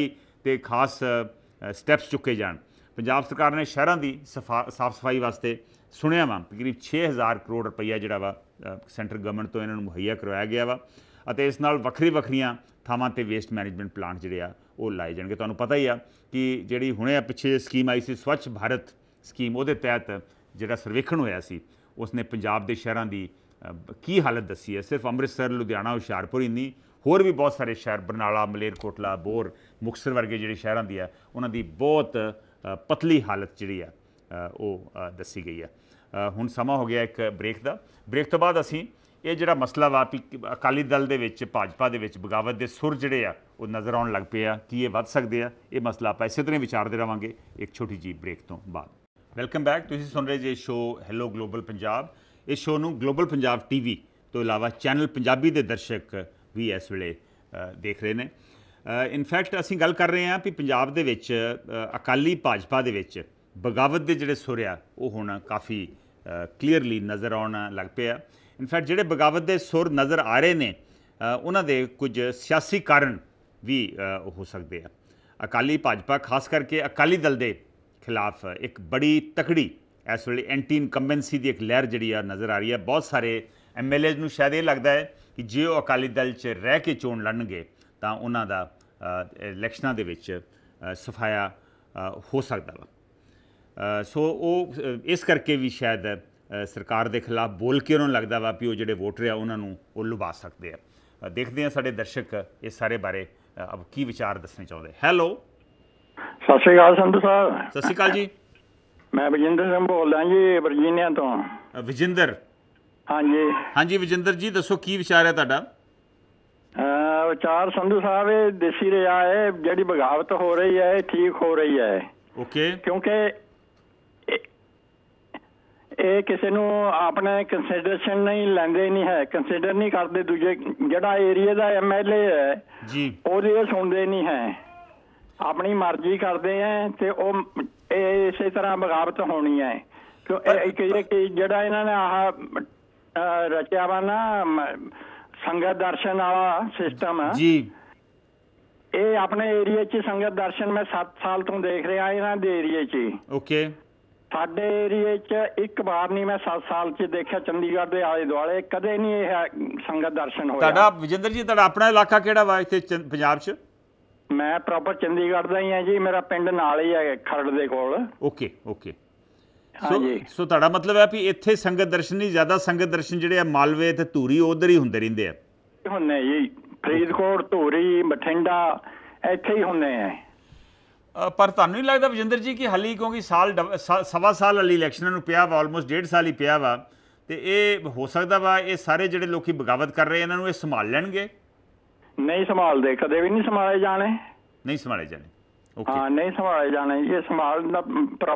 ਤੇ ਖਾਸ ਸਟੈਪਸ ਚੁੱਕੇ ਜਾਣ। ਪੰਜਾਬ ਸਰਕਾਰ ਨੇ ਸ਼ਹਿਰਾਂ ਦੀ ਸਾਫ ਸਫਾਈ ਵਾਸਤੇ ਸੁਣਿਆ ਵਾ ਤਕਰੀਬ 6000 ਕਰੋੜ ਰੁਪਈਆ ਜਿਹੜਾ ਵਾ ਸੈਂਟਰ ਗਵਰਨਮੈਂਟ ਤੋਂ ਇਹਨਾਂ ਨੂੰ ਮੁਹੱਈਆ ਕਰਵਾਇਆ ਗਿਆ ਵਾ ਅਤੇ ਇਸ ਨਾਲ ਵੱਖਰੀਆਂ ਥਾਵਾਂ ਤੇ ਵੇਸਟ ਮੈਨੇਜਮੈਂਟ ਪਲਾਂਟ ਜਿਹੜੇ ਆ ਉਹ ਲਾਏ ਜਾਣਗੇ। ਤੁਹਾਨੂੰ ਪਤਾ ਹੀ ਆ ਕਿ ਜਿਹੜੀ ਹੁਣੇ ਪਿੱਛੇ ਸਕੀਮ ਆਈ ਸੀ ਸਵੱਛ ਭਾਰਤ ਸਕੀਮ, ਉਹਦੇ ਤਹਿਤ ਜਿਹੜਾ ਸਰਵੇਖਣ ਹੋਇਆ ਸੀ ਉਸਨੇ ਪੰਜਾਬ ਦੇ ਸ਼ਹਿਰਾਂ ਦੀ ਕੀ ਹਾਲਤ ਦੱਸੀ ਹੈ। ਸਿਰਫ ਅੰਮ੍ਰਿਤਸਰ, ਲੁਧਿਆਣਾ, ਹੁਸ਼ਿਆਰਪੁਰ ਹੀ ਨਹੀਂ, ਹੋਰ ਵੀ ਬਹੁਤ ਸਾਰੇ ਸ਼ਹਿਰ ਬਰਨਾਲਾ, ਮਲੇਰਕੋਟਲਾ, ਬੋਰ, ਮੁਕਤਸਰ ਵਰਗੇ ਜਿਹੜੇ ਸ਼ਹਿਰਾਂ ਦੀ ਆ ਉਹਨਾਂ ਦੀ ਬਹੁਤ ਪਤਲੀ ਹਾਲਤ ਜਿਹੜੀ ਆ ਉਹ ਦੱਸੀ ਗਈ ਆ। ਹੁਣ ਸਮਾਂ ਹੋ ਗਿਆ ਇੱਕ ਬ੍ਰੇਕ ਤੋਂ ਬਾਅਦ ਅਸੀਂ ਇਹ ਜਿਹੜਾ ਮਸਲਾ ਵਾ ਵੀ ਅਕਾਲੀ ਦਲ ਦੇ ਵਿੱਚ, ਭਾਜਪਾ ਦੇ ਵਿੱਚ ਬਗਾਵਤ ਦੇ ਸੁਰ ਜਿਹੜੇ ਆ ਉਹ ਨਜ਼ਰ ਆਉਣ ਲੱਗ ਪਏ ਆ, ਕੀ ਇਹ ਵੱਧ ਸਕਦੇ ਆ, ਇਹ ਮਸਲਾ ਆਪਾਂ ਇਸੇ ਤਰ੍ਹਾਂ ਵਿਚਾਰਦੇ ਰਹਾਂਗੇ ਇੱਕ ਛੋਟੀ ਜਿਹੀ ਬ੍ਰੇਕ ਤੋਂ ਬਾਅਦ। Welcome back. ਤੁਸੀਂ ਸੁਣ ਰਹੇ ਜੇ ਸ਼ੋਅ ਹੈਲੋ ਗਲੋਬਲ ਪੰਜਾਬ। ਇਸ ਸ਼ੋਅ ਨੂੰ ਗਲੋਬਲ ਪੰਜਾਬ TV ਤੋਂ ਇਲਾਵਾ ਚੈਨਲ ਪੰਜਾਬੀ ਦੇ ਦਰਸ਼ਕ ਵੀ ਇਸ ਵੇਲੇ ਦੇਖ ਰਹੇ ਨੇ। ਇਨਫੈਕਟ ਅਸੀਂ ਗੱਲ ਕਰ ਰਹੇ ਹਾਂ ਵੀ ਪੰਜਾਬ ਦੇ ਵਿੱਚ ਅਕਾਲੀ ਭਾਜਪਾ ਦੇ ਵਿੱਚ ਬਗਾਵਤ ਦੇ ਜਿਹੜੇ ਸੁਰ ਆ ਉਹ ਹੁਣ ਕਾਫੀ ਕਲੀਅਰਲੀ ਨਜ਼ਰ ਆਉਣ ਲੱਗ ਪਏ ਆ। ਇਨਫੈਕਟ ਜਿਹੜੇ ਬਗਾਵਤ ਦੇ ਸੁਰ ਨਜ਼ਰ ਆ ਰਹੇ ਨੇ ਉਹਨਾਂ ਦੇ ਕੁਝ ਸਿਆਸੀ ਕਾਰਨ ਵੀ ਹੋ ਸਕਦੇ ਆ। ਅਕਾਲੀ ਭਾਜਪਾ ਖਾਸ ਕਰਕੇ ਅਕਾਲੀ ਦਲ ਦੇ ਖਿਲਾਫ ਇੱਕ ਬੜੀ ਤਕੜੀ ਇਸ ਵੇਲੇ ਐਂਟੀ ਇਨਕੰਬੈਂਸੀ ਦੀ ਇੱਕ ਲਹਿਰ ਜਿਹੜੀ ਆ ਨਜ਼ਰ ਆ ਰਹੀ ਹੈ। ਬਹੁਤ ਸਾਰੇ MLAs ਨੂੰ ਸ਼ਾਇਦ ਇਹ ਲੱਗਦਾ ਹੈ ਕਿ ਜੇ ਉਹ ਅਕਾਲੀ ਦਲ 'ਚ ਰਹਿ ਕੇ ਚੋਣ ਲੜਨਗੇ ਤਾਂ ਉਹਨਾਂ ਦਾ ਇਲੈਕਸ਼ਨਾਂ ਦੇ ਵਿੱਚ ਸਫਾਇਆ ਹੋ ਸਕਦਾ ਵਾ। ਸੋ ਉਹ ਇਸ ਕਰਕੇ ਵੀ ਸ਼ਾਇਦ ਸਰਕਾਰ ਦੇ ਖਿਲਾਫ ਬੋਲ ਕੇ ਉਹਨਾਂ ਨੂੰ ਲੱਗਦਾ ਵਾ ਵੀ ਉਹ ਜਿਹੜੇ ਵੋਟਰ ਆ ਉਹਨਾਂ ਨੂੰ ਉਹ ਲੁਭਾ ਸਕਦੇ ਆ। ਦੇਖਦੇ ਹਾਂ ਸਾਡੇ ਦਰਸ਼ਕ ਇਸ ਸਾਰੇ ਬਾਰੇ ਅਬ ਕੀ ਵਿਚਾਰ ਦੱਸਣੇ ਚਾਹੁੰਦੇ। ਹੈਲੋ, ਸਤਿ ਸ਼੍ਰੀ ਅਕਾਲ ਸੰਧੂ ਸਾਹਿਬ। ਸਤਿ ਸ਼੍ਰੀ ਅਕਾਲ ਜੀ। ਮੈਂ ਵਿਜਿੰਦਰ ਸਿੰਘ ਬੋਲਦਾ ਜੀ, ਵਰਜੀਨੀਆ ਤੋਂ। ਵਿਜਿੰਦਰ? ਹਾਂਜੀ ਵਿਜਿੰਦਰ ਜੀ, ਦੱਸੋ ਕੀ ਵਿਚਾਰ ਹੈ ਤੁਹਾਡਾ? ਵਿਚਾਰ ਸੰਧੂ ਸਾਹਿਬ ਇਹ ਦੇਸੀ ਰਿਹਾ ਹੈ, ਜਿਹੜੀ ਬਗਾਵਤ ਹੋ ਰਹੀ ਹੈ ਠੀਕ ਹੋ ਰਹੀ ਹੈ। ਓਕੇ। ਕਿਉਂਕਿ ਇਹ ਕਿਸੇ ਨੂੰ ਆਪਣੇ ਕੰਸੀਡਰੇਸ਼ਨ ਨਹੀਂ ਲੈਂਦੇ ਨਹੀਂ ਹੈ, ਕੰਸੀਡਰ ਨਹੀਂ ਕਰਦੇ। ਦੂਜੇ ਜਿਹੜਾ ਏਰੀਆ ਦਾ MLA ਹੈ ਜੀ ਉਹਦੇ ਸੁਣਦੇ ਨਹੀਂ ਹੈ, ਆਪਣੀ ਮਰਜ਼ੀ ਕਰਦੇ ਹੈ ਤੇ ਉਹ ਇਸੇ ਤਰ੍ਹਾਂ ਬਗਾਵਤ ਹੋਣੀ ਹੈ। ਕਿਉਂ ਜਿਹੜਾ ਇਹਨਾਂ ਨੇ ਆਹ ਰਚਿਆ ਵਾ ਨਾ ਸੰਗਤ ਦਰਸ਼ਨ ਵਾਲਾ ਸਿਸਟਮ ਜੀ, ਇਹ ਆਪਣੇ ਏਰੀਏ 'ਚ ਸੰਗਤ ਦਰਸ਼ਨ ਮੈਂ 7 ਸਾਲ ਤੋਂ ਦੇਖ ਰਿਹਾ ਇਹਨਾਂ ਦੇ ਏਰੀਏ 'ਚ। ਓਕੇ। ਸਾਡੇ ਏਰੀਏ 'ਚ ਇੱਕ ਵਾਰ ਨਹੀਂ ਮੈਂ 7 ਸਾਲ 'ਚ ਦੇਖਿਆ, ਚੰਡੀਗੜ੍ਹ ਦੇ ਆਲੇ ਦੁਆਲੇ ਕਦੇ ਨਹੀਂ ਇਹ ਸੰਗਤ ਦਰਸ਼ਨ ਹੋਇਆ। ਤੁਹਾਡਾ ਵਿਜਿੰਦਰ ਜੀ ਤੁਹਾਡਾ ਆਪਣਾ ਇਲਾਕਾ ਕਿਹੜਾ ਵਾ ਇੱਥੇ ਪੰਜਾਬ 'ਚ? ਮੈਂ ਪ੍ਰੋਪਰ ਚੰਡੀਗੜ੍ਹ ਦਾ ਹੀ ਹਾਂ ਜੀ, ਮੇਰਾ ਪਿੰਡ ਨਾਲ ਹੀ ਹੈ ਖਰੜ ਦੇ ਕੋਲ। ਓਕੇ। ਸੋ ਤੁਹਾਡਾ ਮਤਲਬ ਹੈ ਵੀ ਇੱਥੇ ਸੰਗਤ ਦਰਸ਼ਨ ਨਹੀਂ, ਜ਼ਿਆਦਾ ਸੰਗਤ ਦਰਸ਼ਨ ਜਿਹੜੇ ਆ ਮਾਲਵੇ ਤੇ ਧੂਰੀ ਉਧਰ ਹੀ ਹੁੰਦੇ ਰਹਿੰਦੇ ਆ? ਹੁੰਦੇ ਜੀ, ਫਰੀਦਕੋਟ, ਧੂਰੀ, ਬਠਿੰਡਾ ਇੱਥੇ ਹੀ ਹੁੰਦੇ ਆ। ਪਰ ਤੁਹਾਨੂੰ ਨਹੀਂ ਲੱਗਦਾ ਵਿਜਿੰਦਰ ਜੀ ਕਿ ਹਾਲੀ ਕਿਉਂਕਿ ਸਵਾ ਸਾਲ ਵਾਲੀ ਇਲੈਕਸ਼ਨਾਂ ਨੂੰ ਪਿਆ ਵਾ, ਆਲਮੋਸਟ 1.5 ਸਾਲ ਹੀ ਪਿਆ ਵਾ, ਤੇ ਇਹ ਹੋ ਸਕਦਾ ਵਾ ਇਹ ਸਾਰੇ ਜਿਹੜੇ ਲੋਕੀ ਬਗਾਵਤ ਕਰ ਰਹੇ ਇਹਨਾਂ ਨੂੰ ਇਹ ਸੰਭਾਲ ਲੈਣਗੇ? ਨਹੀਂ ਸੰਭਾਲਦੇ, ਕਦੇ ਵੀ ਨਹੀਂ ਸੰਭਾਲੇ ਜਾਣੇ। ਨਹੀਂ ਸੰਭਾਲੇ ਜਾਣੇ? ਹਾਂ, ਨਹੀਂ ਸੰਭਾਲੇ ਜਾਣੇ। ਇਹ ਸੰਭਾਲਣ ਦਾ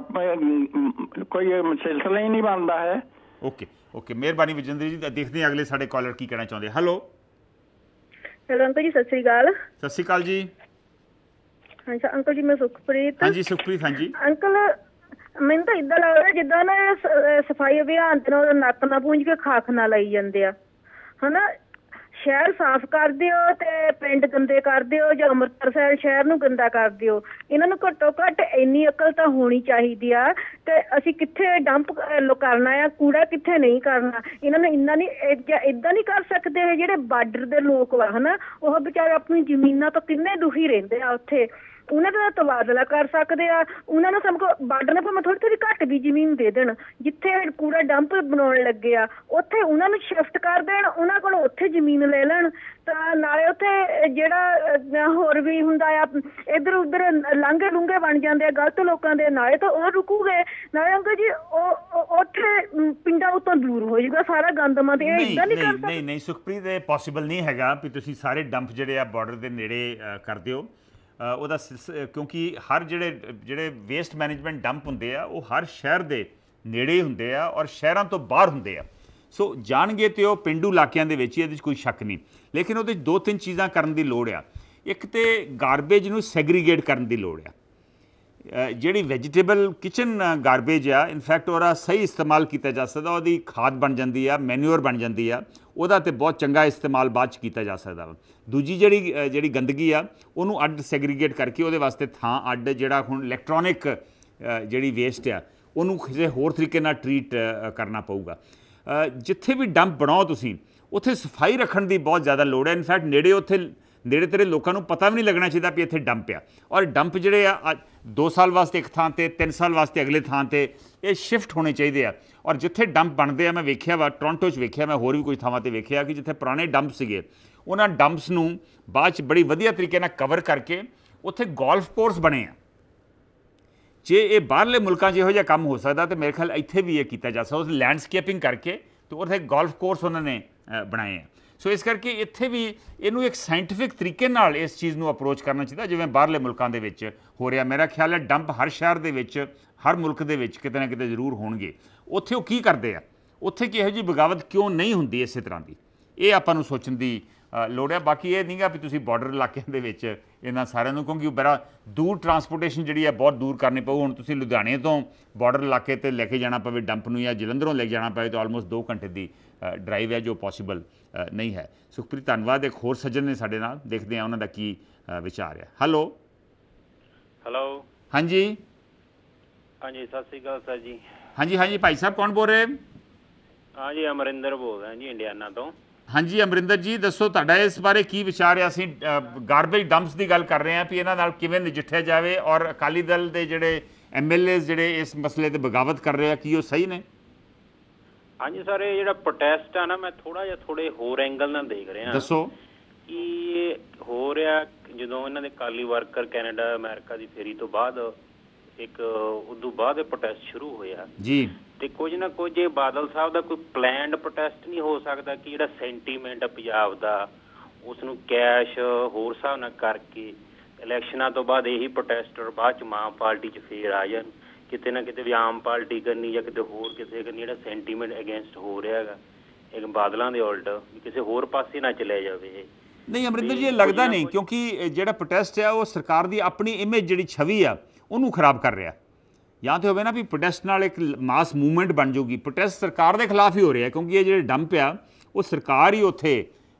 ਕੋਈ ਸਿਲਸਿਲਾ ਹੀ ਨਹੀਂ ਬਣਦਾ ਹੈ। ਓਕੇ ਮਿਹਰਬਾਨੀ ਵਿਜਿੰਦਰ ਜੀ। ਦੇਖਦੇ ਹਾਂ ਅਗਲੇ ਸਾਡੇ ਕਾਲਰ ਕੀ ਕਹਿਣਾ ਚਾਹੁੰਦੇ। ਹੈਲੋ ਅੰਕਲ ਜੀ, ਸਤਿ ਸ੍ਰੀ ਅਕਾਲ। ਸਤਿ ਸ੍ਰੀ ਅਕਾਲ ਜੀ। ਅੱਛਾ ਅੰਕਲ ਜੀ, ਮੈਂ ਸੁਖਪ੍ਰੀਤ। ਹਾਂਜੀ ਸੁਖਪ੍ਰੀਤ। ਹਾਂਜੀ ਅੰਕਲ, ਮੈਨੂੰ ਤਾਂ ਇਦਾਂ ਲੱਗਦਾ ਜਿੱਦਾਂ ਨਾ ਸਫਾਈ ਅਭਿਆਨ ਤੇ ਨਾ ਨੱਕ ਨਾ ਪੂੰਝ ਕੇ ਖਾਖ ਨਾ ਲਾਈ ਜਾਂਦੇ ਆ, ਹਨਾ। ਸ਼ਹਿਰ ਸਾਫ਼ ਕਰ ਦਿਓ ਤੇ ਪਿੰਡ ਗੰਦੇ ਕਰ ਦਿਓ, ਜਾਂ ਅੰਮ੍ਰਿਤਸਰ ਸਾਹਿਬ ਸ਼ਹਿਰ ਨੂੰ ਗੰਦਾ ਕਰ ਦਿਓ। ਇਹਨਾਂ ਨੂੰ ਘੱਟੋ ਘੱਟ ਇੰਨੀ ਅਕਲ ਤਾਂ ਹੋਣੀ ਚਾਹੀਦੀ ਆ ਤੇ ਅਸੀਂ ਕਿੱਥੇ ਡੰਪ ਕਰਨਾ ਆ, ਕੂੜਾ ਕਿੱਥੇ ਨਹੀਂ ਕਰਨਾ। ਇਹਨਾਂ ਨੂੰ ਇੰਨਾ ਨਹੀਂ ਏਦਾਂ ਨਹੀਂ ਕਰ ਸਕਦੇ। ਜਿਹੜੇ ਬਾਰਡਰ ਦੇ ਲੋਕ ਵਾ ਹਨਾ, ਉਹ ਵਿਚਾਰੇ ਆਪਣੀ ਜ਼ਮੀਨਾਂ ਤੋਂ ਕਿੰਨੇ ਦੁਖੀ ਰਹਿੰਦੇ ਆ ਉੱਥੇ, ਉਹਨਾਂ ਦਾ ਤਬਾਦਲਾ ਕਰ ਸਕਦੇ ਆ। ਉਹਨਾਂ ਨੂੰ ਸਭ ਬਾਰਡਰ ਨੇ ਭਾਵੇਂ ਥੋੜੀ ਘੱਟ ਵੀ ਜ਼ਮੀਨ ਦੇ ਦੇਣ, ਜਿੱਥੇ ਕੂੜਾ ਡੰਪ ਬਣਾਉਣ ਲੱਗੇ ਆ ਉੱਥੇ ਉਹਨਾਂ ਨੂੰ ਸ਼ਿਫਟ ਕਰ ਦੇਣ, ਉਹਨਾਂ ਕੋਲ ਉੱਥੇ ਜ਼ਮੀਨ ਲੈ ਲੈਣ। ਤਾਂ ਨਾਲੇ ਉੱਥੇ ਜਿਹੜਾ ਹੋਰ ਵੀ ਹੁੰਦਾ ਆ, ਇੱਧਰ ਉੱਧਰ ਲਾਂਘੇ ਲੂੰਘੇ ਬਣ ਜਾਂਦੇ ਆ ਗਲਤ ਲੋਕਾਂ ਦੇ, ਨਾਲੇ ਤਾਂ ਉਹ ਰੁਕੂਗੇ, ਨਾਲੇ ਅੰਕਲ ਜੀ ਉਹ ਉੱਥੇ ਪਿੰਡਾਂ ਉੱਤੋਂ ਦੂਰ ਹੋ ਜਾਊਗਾ ਸਾਰਾ ਗੰਦਮਾ। ਤੇ ਇਹ ਏਦਾਂ ਨਹੀਂ ਕਰ ਸਕਦੇ। ਨਹੀਂ ਸੁਖਪ੍ਰੀਤ, ਇਹ ਪੋਸੀਬਲ ਨਹੀਂ ਹੈਗਾ ਵੀ ਤੁਸੀਂ ਸਾਰੇ ਡੰਪ ਜਿਹੜੇ ਆ ਬਾਰਡਰ ਦੇ ਨੇੜੇ ਕਰ ਦਿਓ। ਉਹਦਾ ਕਿਉਂਕਿ ਹਰ ਜਿਹੜੇ ਵੇਸਟ ਮੈਨੇਜਮੈਂਟ ਡੰਪ ਹੁੰਦੇ ਆ ਉਹ ਹਰ ਸ਼ਹਿਰ ਦੇ ਨੇੜੇ ਹੁੰਦੇ ਆ ਔਰ ਸ਼ਹਿਰਾਂ ਤੋਂ ਬਾਹਰ ਹੁੰਦੇ ਆ। ਸੋ ਜਾਣਗੇ ਤੇ ਉਹ ਪਿੰਡੂ ਇਲਾਕਿਆਂ ਦੇ ਵਿੱਚ, ਇਹਦੇ 'ਚ ਕੋਈ ਸ਼ੱਕ ਨਹੀਂ। ਲੇਕਿਨ ਉਹਦੇ 2-3 ਚੀਜ਼ਾਂ ਕਰਨ ਦੀ ਲੋੜ ਆ। ਇੱਕ ਤੇ ਗਾਰਬੇਜ ਨੂੰ ਸੈਗਰੀਗੇਟ ਕਰਨ ਦੀ ਲੋੜ ਆ। ਜਿਹੜੀ ਵੈਜੀਟੇਬਲ ਕਿਚਨ ਗਾਰਬੇਜ ਆ, ਇਨਫੈਕਟ ਉਹਦਾ ਸਹੀ ਇਸਤੇਮਾਲ ਕੀਤਾ ਜਾ ਸਕਦਾ, ਉਹਦੀ ਖਾਦ ਬਣ ਜਾਂਦੀ ਆ, ਮੈਨੂਅਰ ਬਣ ਜਾਂਦੀ ਆ, ਉਹਦਾ ਤੇ ਬਹੁਤ ਚੰਗਾ ਇਸਤੇਮਾਲ ਬਾਅਦ 'ਚ ਕੀਤਾ ਜਾ ਸਕਦਾ ਵਾ। ਦੂਜੀ ਜਿਹੜੀ ਗੰਦਗੀ ਆ ਉਹਨੂੰ ਅੱਡ ਸੈਗਰੀਗੇਟ ਕਰਕੇ ਉਹਦੇ ਵਾਸਤੇ ਥਾਂ ਅੱਡ, ਜਿਹੜਾ ਹੁਣ ਇਲੈਕਟ੍ਰੋਨਿਕ ਜਿਹੜੀ ਵੇਸਟ ਆ ਉਹਨੂੰ ਕਿਸੇ ਹੋਰ ਤਰੀਕੇ ਨਾਲ ਟਰੀਟ ਕਰਨਾ ਪਊਗਾ। ਜਿੱਥੇ ਵੀ ਡੰਪ ਬਣਾਓ ਤੁਸੀਂ ਉੱਥੇ ਸਫਾਈ ਰੱਖਣ ਦੀ ਬਹੁਤ ਜ਼ਿਆਦਾ ਲੋੜ ਹੈ। ਇਨਫੈਕਟ ਨੇੜੇ ਤੇੜੇ ਲੋਕਾਂ ਨੂੰ ਪਤਾ ਵੀ ਨਹੀਂ ਲੱਗਣਾ ਚਾਹੀਦਾ ਵੀ ਇੱਥੇ ਡੰਪ ਆ। ਔਰ ਡੰਪ ਜਿਹੜੇ ਆ 2 ਸਾਲ ਵਾਸਤੇ ਇੱਕ ਥਾਂ 'ਤੇ, 3 ਸਾਲ ਵਾਸਤੇ ਅਗਲੇ ਥਾਂ 'ਤੇ ਇਹ ਸ਼ਿਫਟ ਹੋਣੇ ਚਾਹੀਦੇ ਆ। ਔਰ ਜਿੱਥੇ ਡੰਪ ਬਣਦੇ ਆ, ਮੈਂ ਵੇਖਿਆ ਵਾ ਟੋਰਾਂਟੋ 'ਚ ਵੇਖਿਆ, ਮੈਂ ਹੋਰ ਵੀ ਕੁਝ ਥਾਵਾਂ 'ਤੇ ਵੇਖਿਆ ਕਿ ਜਿੱਥੇ ਪੁਰਾਣੇ ਡੰਪ ਸੀਗੇ ਉਹਨਾਂ ਡੰਪਸ ਨੂੰ ਬਾਅਦ 'ਚ ਬੜੀ ਵਧੀਆ ਤਰੀਕੇ ਨਾਲ ਕਵਰ ਕਰਕੇ ਉੱਥੇ ਗੋਲਫ ਕੋਰਸ ਬਣੇ ਆ। ਜੇ ਇਹ ਬਾਹਰਲੇ ਮੁਲਕਾਂ 'ਚ ਇਹੋ ਜਿਹਾ ਕੰਮ ਹੋ ਸਕਦਾ ਤਾਂ ਮੇਰੇ ਖਿਆਲ ਇੱਥੇ ਵੀ ਇਹ ਕੀਤਾ ਜਾ ਸਕਦਾ। ਉਸ ਲੈਂਡਸਕੇਪਿੰਗ ਕਰਕੇ ਅਤੇ ਉੱਥੇ ਗੋਲਫ ਕੋਰਸ ਉਹਨਾਂ ਨੇ ਬਣਾਏ ਆ। ਸੋ ਇਸ ਕਰਕੇ ਇੱਥੇ ਵੀ ਇਹਨੂੰ ਇੱਕ ਸਾਇੰਟੀਫਿਕ ਤਰੀਕੇ ਨਾਲ ਇਸ ਚੀਜ਼ ਨੂੰ ਅਪਰੋਚ ਕਰਨਾ ਚਾਹੀਦਾ ਜਿਵੇਂ ਬਾਹਰਲੇ ਮੁਲਕਾਂ ਦੇ ਵਿੱਚ ਹੋ ਰਿਹਾ। ਮੇਰਾ ਖਿਆਲ ਹੈ ਡੰਪ ਹਰ ਸ਼ਹਿਰ ਦੇ ਵਿੱਚ, ਹਰ ਮੁਲਕ ਦੇ ਵਿੱਚ ਕਿਤੇ ਨਾ ਕਿਤੇ ਜ਼ਰੂਰ ਹੋਣਗੇ। ਉੱਥੇ ਉਹ ਕੀ ਕਰਦੇ ਆ, ਉੱਥੇ ਕਿਹੋ ਜਿਹੀ ਬਗਾਵਤ ਕਿਉਂ ਨਹੀਂ ਹੁੰਦੀ ਇਸੇ ਤਰ੍ਹਾਂ ਦੀ, ਇਹ ਆਪਾਂ ਨੂੰ ਸੋਚਣ ਦੀ ਲੋੜ ਹੈ। ਬਾਕੀ ਇਹ ਨਹੀਂ ਗਾ ਵੀ ਤੁਸੀਂ ਬਾਰਡਰ ਇਲਾਕਿਆਂ ਦੇ ਵਿੱਚ ਇਹਨਾਂ ਸਾਰਿਆਂ ਨੂੰ, ਕਿਉਂਕਿ ਬੜਾ ਦੂਰ ਟਰਾਂਸਪੋਰਟੇਸ਼ਨ ਜਿਹੜੀ ਹੈ ਬਹੁਤ ਦੂਰ ਕਰਨੀ ਪਊ। ਹੁਣ ਤੁਸੀਂ ਲੁਧਿਆਣੇ ਤੋਂ ਬਾਰਡਰ ਇਲਾਕੇ 'ਤੇ ਲੈ ਕੇ ਜਾਣਾ ਪਵੇ ਡੰਪ ਨੂੰ, ਜਾਂ ਜਲੰਧਰੋਂ ਲੈ ਕੇ ਜਾਣਾ ਪਵੇ ਤਾਂ ਆਲਮੋਸਟ 2 ਘੰਟੇ ਦੀ ਡਰਾਈਵ ਹੈ, ਜੋ ਪੋਸੀਬਲ ਨਹੀਂ ਹੈ। ਸੁਖਪ੍ਰੀਤ ਧੰਨਵਾਦ। ਇੱਕ ਹੋਰ ਸੱਜਣ ਨੇ ਸਾਡੇ ਨਾਲ, ਦੇਖਦੇ ਹਾਂ ਉਹਨਾਂ ਦਾ ਕੀ ਵਿਚਾਰ ਹੈ। ਹੈਲੋ ਹਾਂਜੀ ਹਾਂਜੀ, ਸਤਿ ਸ਼੍ਰੀ ਅਕਾਲ ਸਰ ਜੀ। ਹਾਂਜੀ ਭਾਈ ਸਾਹਿਬ, ਕੌਣ ਬੋਲ ਰਹੇ? ਹਾਂਜੀ, ਅਮਰਿੰਦਰ ਬੋਲ ਰਿਹਾ ਜੀ, ਇੰਡੀਆਨਾ ਤੋਂ। ਹਾਂਜੀ ਅਮਰਿੰਦਰ ਜੀ, ਦੱਸੋ ਤੁਹਾਡਾ ਇਸ ਬਾਰੇ ਕੀ ਵਿਚਾਰ ਹੈ? ਅਸੀਂ ਗਾਰਬੇਜ ਡੰਪਸ ਦੀ ਗੱਲ ਕਰ ਰਹੇ ਹਾਂ ਵੀ ਇਹਨਾਂ ਨਾਲ ਕਿਵੇਂ ਨਜਿੱਠਿਆ ਜਾਵੇ, ਔਰ ਅਕਾਲੀ ਦਲ ਦੇ ਜਿਹੜੇ MLAs ਜਿਹੜੇ ਇਸ ਮਸਲੇ 'ਤੇ ਬਗਾਵਤ ਕਰ ਰਹੇ ਆ, ਕੀ ਉਹ ਸਹੀ ਨੇ? ਹਾਂਜੀ ਸਰ, ਇਹ ਜਿਹੜਾ ਪ੍ਰੋਟੈਸਟ ਆ ਨਾ, ਮੈਂ ਥੋੜੇ ਹੋਰ ਐਂਗਲ ਨਾਲ ਦੇਖ ਰਿਹਾ। ਦੱਸੋ। ਕਿ ਹੋ ਰਿਹਾ ਜਦੋਂ ਇਹਨਾਂ ਦੇ ਅਕਾਲੀ ਵਰਕਰ ਕੈਨੇਡਾ ਅਮਰੀਕਾ ਦੀ ਫੇਰੀ ਤੋਂ ਬਾਅਦ ਉਦੋਂ ਬਾਅਦ ਇਹ ਪ੍ਰੋਟੈਸਟ ਸ਼ੁਰੂ ਹੋਇਆ ਜੀ, ਤੇ ਕੁਝ ਨਾ ਕੁਝ ਇਹ ਬਾਦਲ ਸਾਹਿਬ ਦਾ ਕੋਈ ਪਲੈਨਡ ਪ੍ਰੋਟੈਸਟ ਨਹੀਂ ਹੋ ਸਕਦਾ ਕਿ ਜਿਹੜਾ ਸੈਂਟੀਮੈਂਟ ਆ ਪੰਜਾਬ ਦਾ ਉਸ ਨੂੰ ਕੈਸ਼ ਹੋਰ ਹਿਸਾਬ ਨਾਲ ਕਰਕੇ ਇਲੈਕਸ਼ਨਾਂ ਤੋਂ ਬਾਅਦ ਇਹੀ ਪ੍ਰੋਟੈਸਟਰ ਬਾਅਦ ਚ ਆਮ ਪਾਰਟੀ 'ਚ ਫੇਰ ਆ ਜਾਣ, ਕਿਤੇ ਨਾ ਕਿਤੇ ਵੀ ਆਮ ਪਾਰਟੀ ਕਰਨੀ ਜਾਂ ਕਿਤੇ ਹੋਰ ਕਿਸੇ ਕਰਨੀ, ਜਿਹੜਾ ਸੈਂਟੀਮੈਂਟ ਅਗੇਂਸਟ ਹੋ ਰਿਹਾ ਹੈਗਾ ਇੱਕ ਬਾਦਲਾਂ ਦੇ ਉਲਟ, ਕਿਸੇ ਹੋਰ ਪਾਸੇ ਨਾ ਚਲੇ ਜਾਵੇ। ਨਹੀਂ ਅਮਰਿੰਦਰ ਜੀ, ਇਹ ਲੱਗਦਾ ਨਹੀਂ, ਕਿਉਂਕਿ ਜਿਹੜਾ ਪ੍ਰੋਟੈਸਟ ਆ ਉਹ ਸਰਕਾਰ ਦੀ ਆਪਣੀ ਇਮੇਜ ਜਿਹੜੀ ਛਵੀ ਆ ਉਹਨੂੰ ਖਰਾਬ ਕਰ ਰਿਹਾ। ਜਾਂ ਤਾਂ ਹੋਵੇ ਨਾ ਵੀ ਪ੍ਰੋਟੈਸਟ ਨਾਲ ਇੱਕ ਮਾਸ ਮੂਵਮੈਂਟ ਬਣ ਜਾਊਗੀ, ਪ੍ਰੋਟੈਸਟ ਸਰਕਾਰ ਦੇ ਖਿਲਾਫ ਹੀ ਹੋ ਰਿਹਾ, ਕਿਉਂਕਿ ਇਹ ਜਿਹੜੇ ਡੰਪ ਆ ਉਹ ਸਰਕਾਰ ਹੀ ਉੱਥੇ,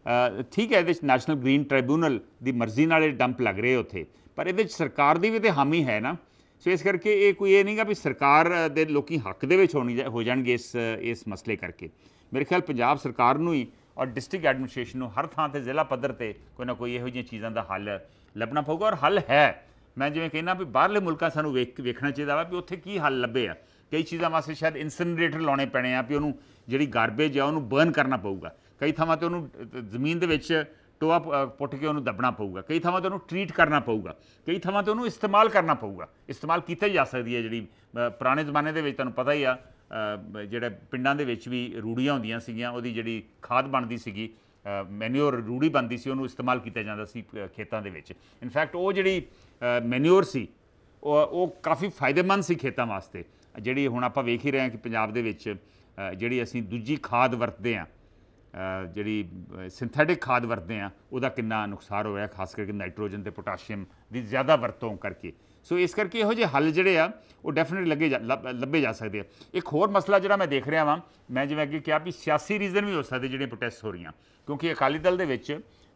ਠੀਕ ਹੈ ਇਹਦੇ 'ਚ ਨੈਸ਼ਨਲ ਗ੍ਰੀਨ ਟ੍ਰਿਬਿਊਨਲ ਦੀ ਮਰਜ਼ੀ ਨਾਲ ਇਹ ਡੰਪ ਲੱਗ ਰਹੇ ਉੱਥੇ, ਪਰ ਇਹਦੇ 'ਚ ਸਰਕਾਰ ਦੀ ਵੀ ਤਾਂ ਹਾਮੀ ਹੈ ਨਾ। ਸੋ ਇਸ ਕਰਕੇ ਇਹ ਕੋਈ ਇਹ ਨਹੀਂਗਾ ਵੀ ਸਰਕਾਰ ਦੇ ਲੋਕੀ ਹੱਕ ਦੇ ਵਿੱਚ ਹੋ ਜਾਣਗੇ ਇਸ ਮਸਲੇ ਕਰਕੇ। ਮੇਰੇ ਖਿਆਲ ਪੰਜਾਬ ਸਰਕਾਰ ਨੂੰ ਹੀ ਔਰ ਡਿਸਟ੍ਰਿਕਟ ਐਡਮਿਨਿਸਟ੍ਰੇਸ਼ਨ ਨੂੰ ਹਰ ਥਾਂ 'ਤੇ ਜ਼ਿਲ੍ਹਾ ਪੱਧਰ 'ਤੇ ਕੋਈ ਨਾ ਕੋਈ ਇਹੋ ਜਿਹੀਆਂ ਚੀਜ਼ਾਂ ਦਾ ਹੱਲ ਲੱਭਣਾ ਪਊਗਾ, ਔਰ ਹੱਲ ਹੈ। ਮੈਂ ਜਿਵੇਂ ਕਹਿੰਦਾ ਵੀ ਬਾਹਰਲੇ ਮੁਲਕਾਂ ਸਾਨੂੰ ਵੇਖਣਾ ਚਾਹੀਦਾ ਵਾ ਵੀ ਉੱਥੇ ਕੀ ਹੱਲ ਲੱਭੇ ਆ। ਕਈ ਚੀਜ਼ਾਂ ਵਾਸਤੇ ਸ਼ਾਇਦ ਇਨਸਿਨਰੇਟਰ ਲਾਉਣੇ ਪੈਣੇ ਆ, ਵੀ ਉਹਨੂੰ ਜਿਹੜੀ ਗਾਰਬੇਜ ਆ ਉਹਨੂੰ ਬਰਨ ਕਰਨਾ ਪਊਗਾ। ਕਈ ਥਾਵਾਂ 'ਤੇ ਉਹਨੂੰ ਜ਼ਮੀਨ ਦੇ ਵਿੱਚ ਟੋਆ ਪੁੱਟ ਕੇ ਉਹਨੂੰ ਦੱਬਣਾ ਪਊਗਾ, ਕਈ ਥਾਵਾਂ 'ਤੇ ਉਹਨੂੰ ਟਰੀਟ ਕਰਨਾ ਪਊਗਾ, ਕਈ ਥਾਵਾਂ 'ਤੇ ਉਹਨੂੰ ਇਸਤੇਮਾਲ ਕਰਨਾ ਪਊਗਾ। ਇਸਤੇਮਾਲ ਕੀਤਾ ਜਾ ਸਕਦੀ ਹੈ ਜਿਹੜੀ ਪੁਰਾਣੇ ਜ਼ਮਾਨੇ ਦੇ ਵਿੱਚ ਤੁਹਾਨੂੰ ਪਤਾ ਹੀ ਆ, ਜਿਹੜੇ ਪਿੰਡਾਂ ਦੇ ਵਿੱਚ ਵੀ ਰੂੜੀਆਂ ਹੁੰਦੀਆਂ ਸੀਗੀਆਂ, ਉਹਦੀ ਜਿਹੜੀ ਖਾਦ ਬਣਦੀ ਸੀਗੀ, ਮੈਨਿਓਰ ਰੂੜੀ ਬਣਦੀ ਸੀ, ਉਹਨੂੰ ਇਸਤੇਮਾਲ ਕੀਤਾ ਜਾਂਦਾ ਸੀ ਖੇਤਾਂ ਦੇ ਵਿੱਚ। ਇਨਫੈਕਟ ਉਹ ਜਿਹੜੀ ਮੈਨਿਓਰ ਸੀ ਉਹ ਕਾਫੀ ਫਾਇਦੇਮੰਦ ਸੀ ਖੇਤਾਂ ਵਾਸਤੇ। ਜਿਹੜੀ ਹੁਣ ਆਪਾਂ ਵੇਖ ਹੀ ਰਹੇ ਹਾਂ ਕਿ ਪੰਜਾਬ ਦੇ ਵਿੱਚ ਜਿਹੜੀ ਅਸੀਂ ਦੂਜੀ ਖਾਦ ਵਰਤਦੇ ਹਾਂ, ਜਿਹੜੀ ਸਿੰਥੈਟਿਕ ਖਾਦ ਵਰਤਦੇ ਹਾਂ, ਉਹਦਾ ਕਿੰਨਾ ਨੁਕਸਾਨ ਹੋ ਰਿਹਾ, ਖਾਸ ਕਰਕੇ ਨਾਈਟ੍ਰੋਜਨ ਅਤੇ ਪੋਟਾਸ਼ੀਅਮ ਦੀ ਜ਼ਿਆਦਾ ਵਰਤੋਂ ਕਰਕੇ। ਸੋ ਇਸ ਕਰਕੇ ਇਹੋ ਜਿਹੇ ਹੱਲ ਜਿਹੜੇ ਆ ਉਹ ਡੈਫੀਨੇਟਲੀ ਲੱਭੇ ਜਾ ਸਕਦੇ ਆ। ਇੱਕ ਹੋਰ ਮਸਲਾ ਜਿਹੜਾ ਮੈਂ ਦੇਖ ਰਿਹਾ ਵਾਂ, ਮੈਂ ਜਿਵੇਂ ਅੱਗੇ ਕਿਹਾ ਵੀ ਸਿਆਸੀ ਰੀਜ਼ਨ ਵੀ ਹੋ ਸਕਦੇ ਜਿਹੜੀਆਂ ਪ੍ਰੋਟੈਸਟ ਹੋ ਰਹੀਆਂ, ਕਿਉਂਕਿ ਅਕਾਲੀ ਦਲ ਦੇ ਵਿੱਚ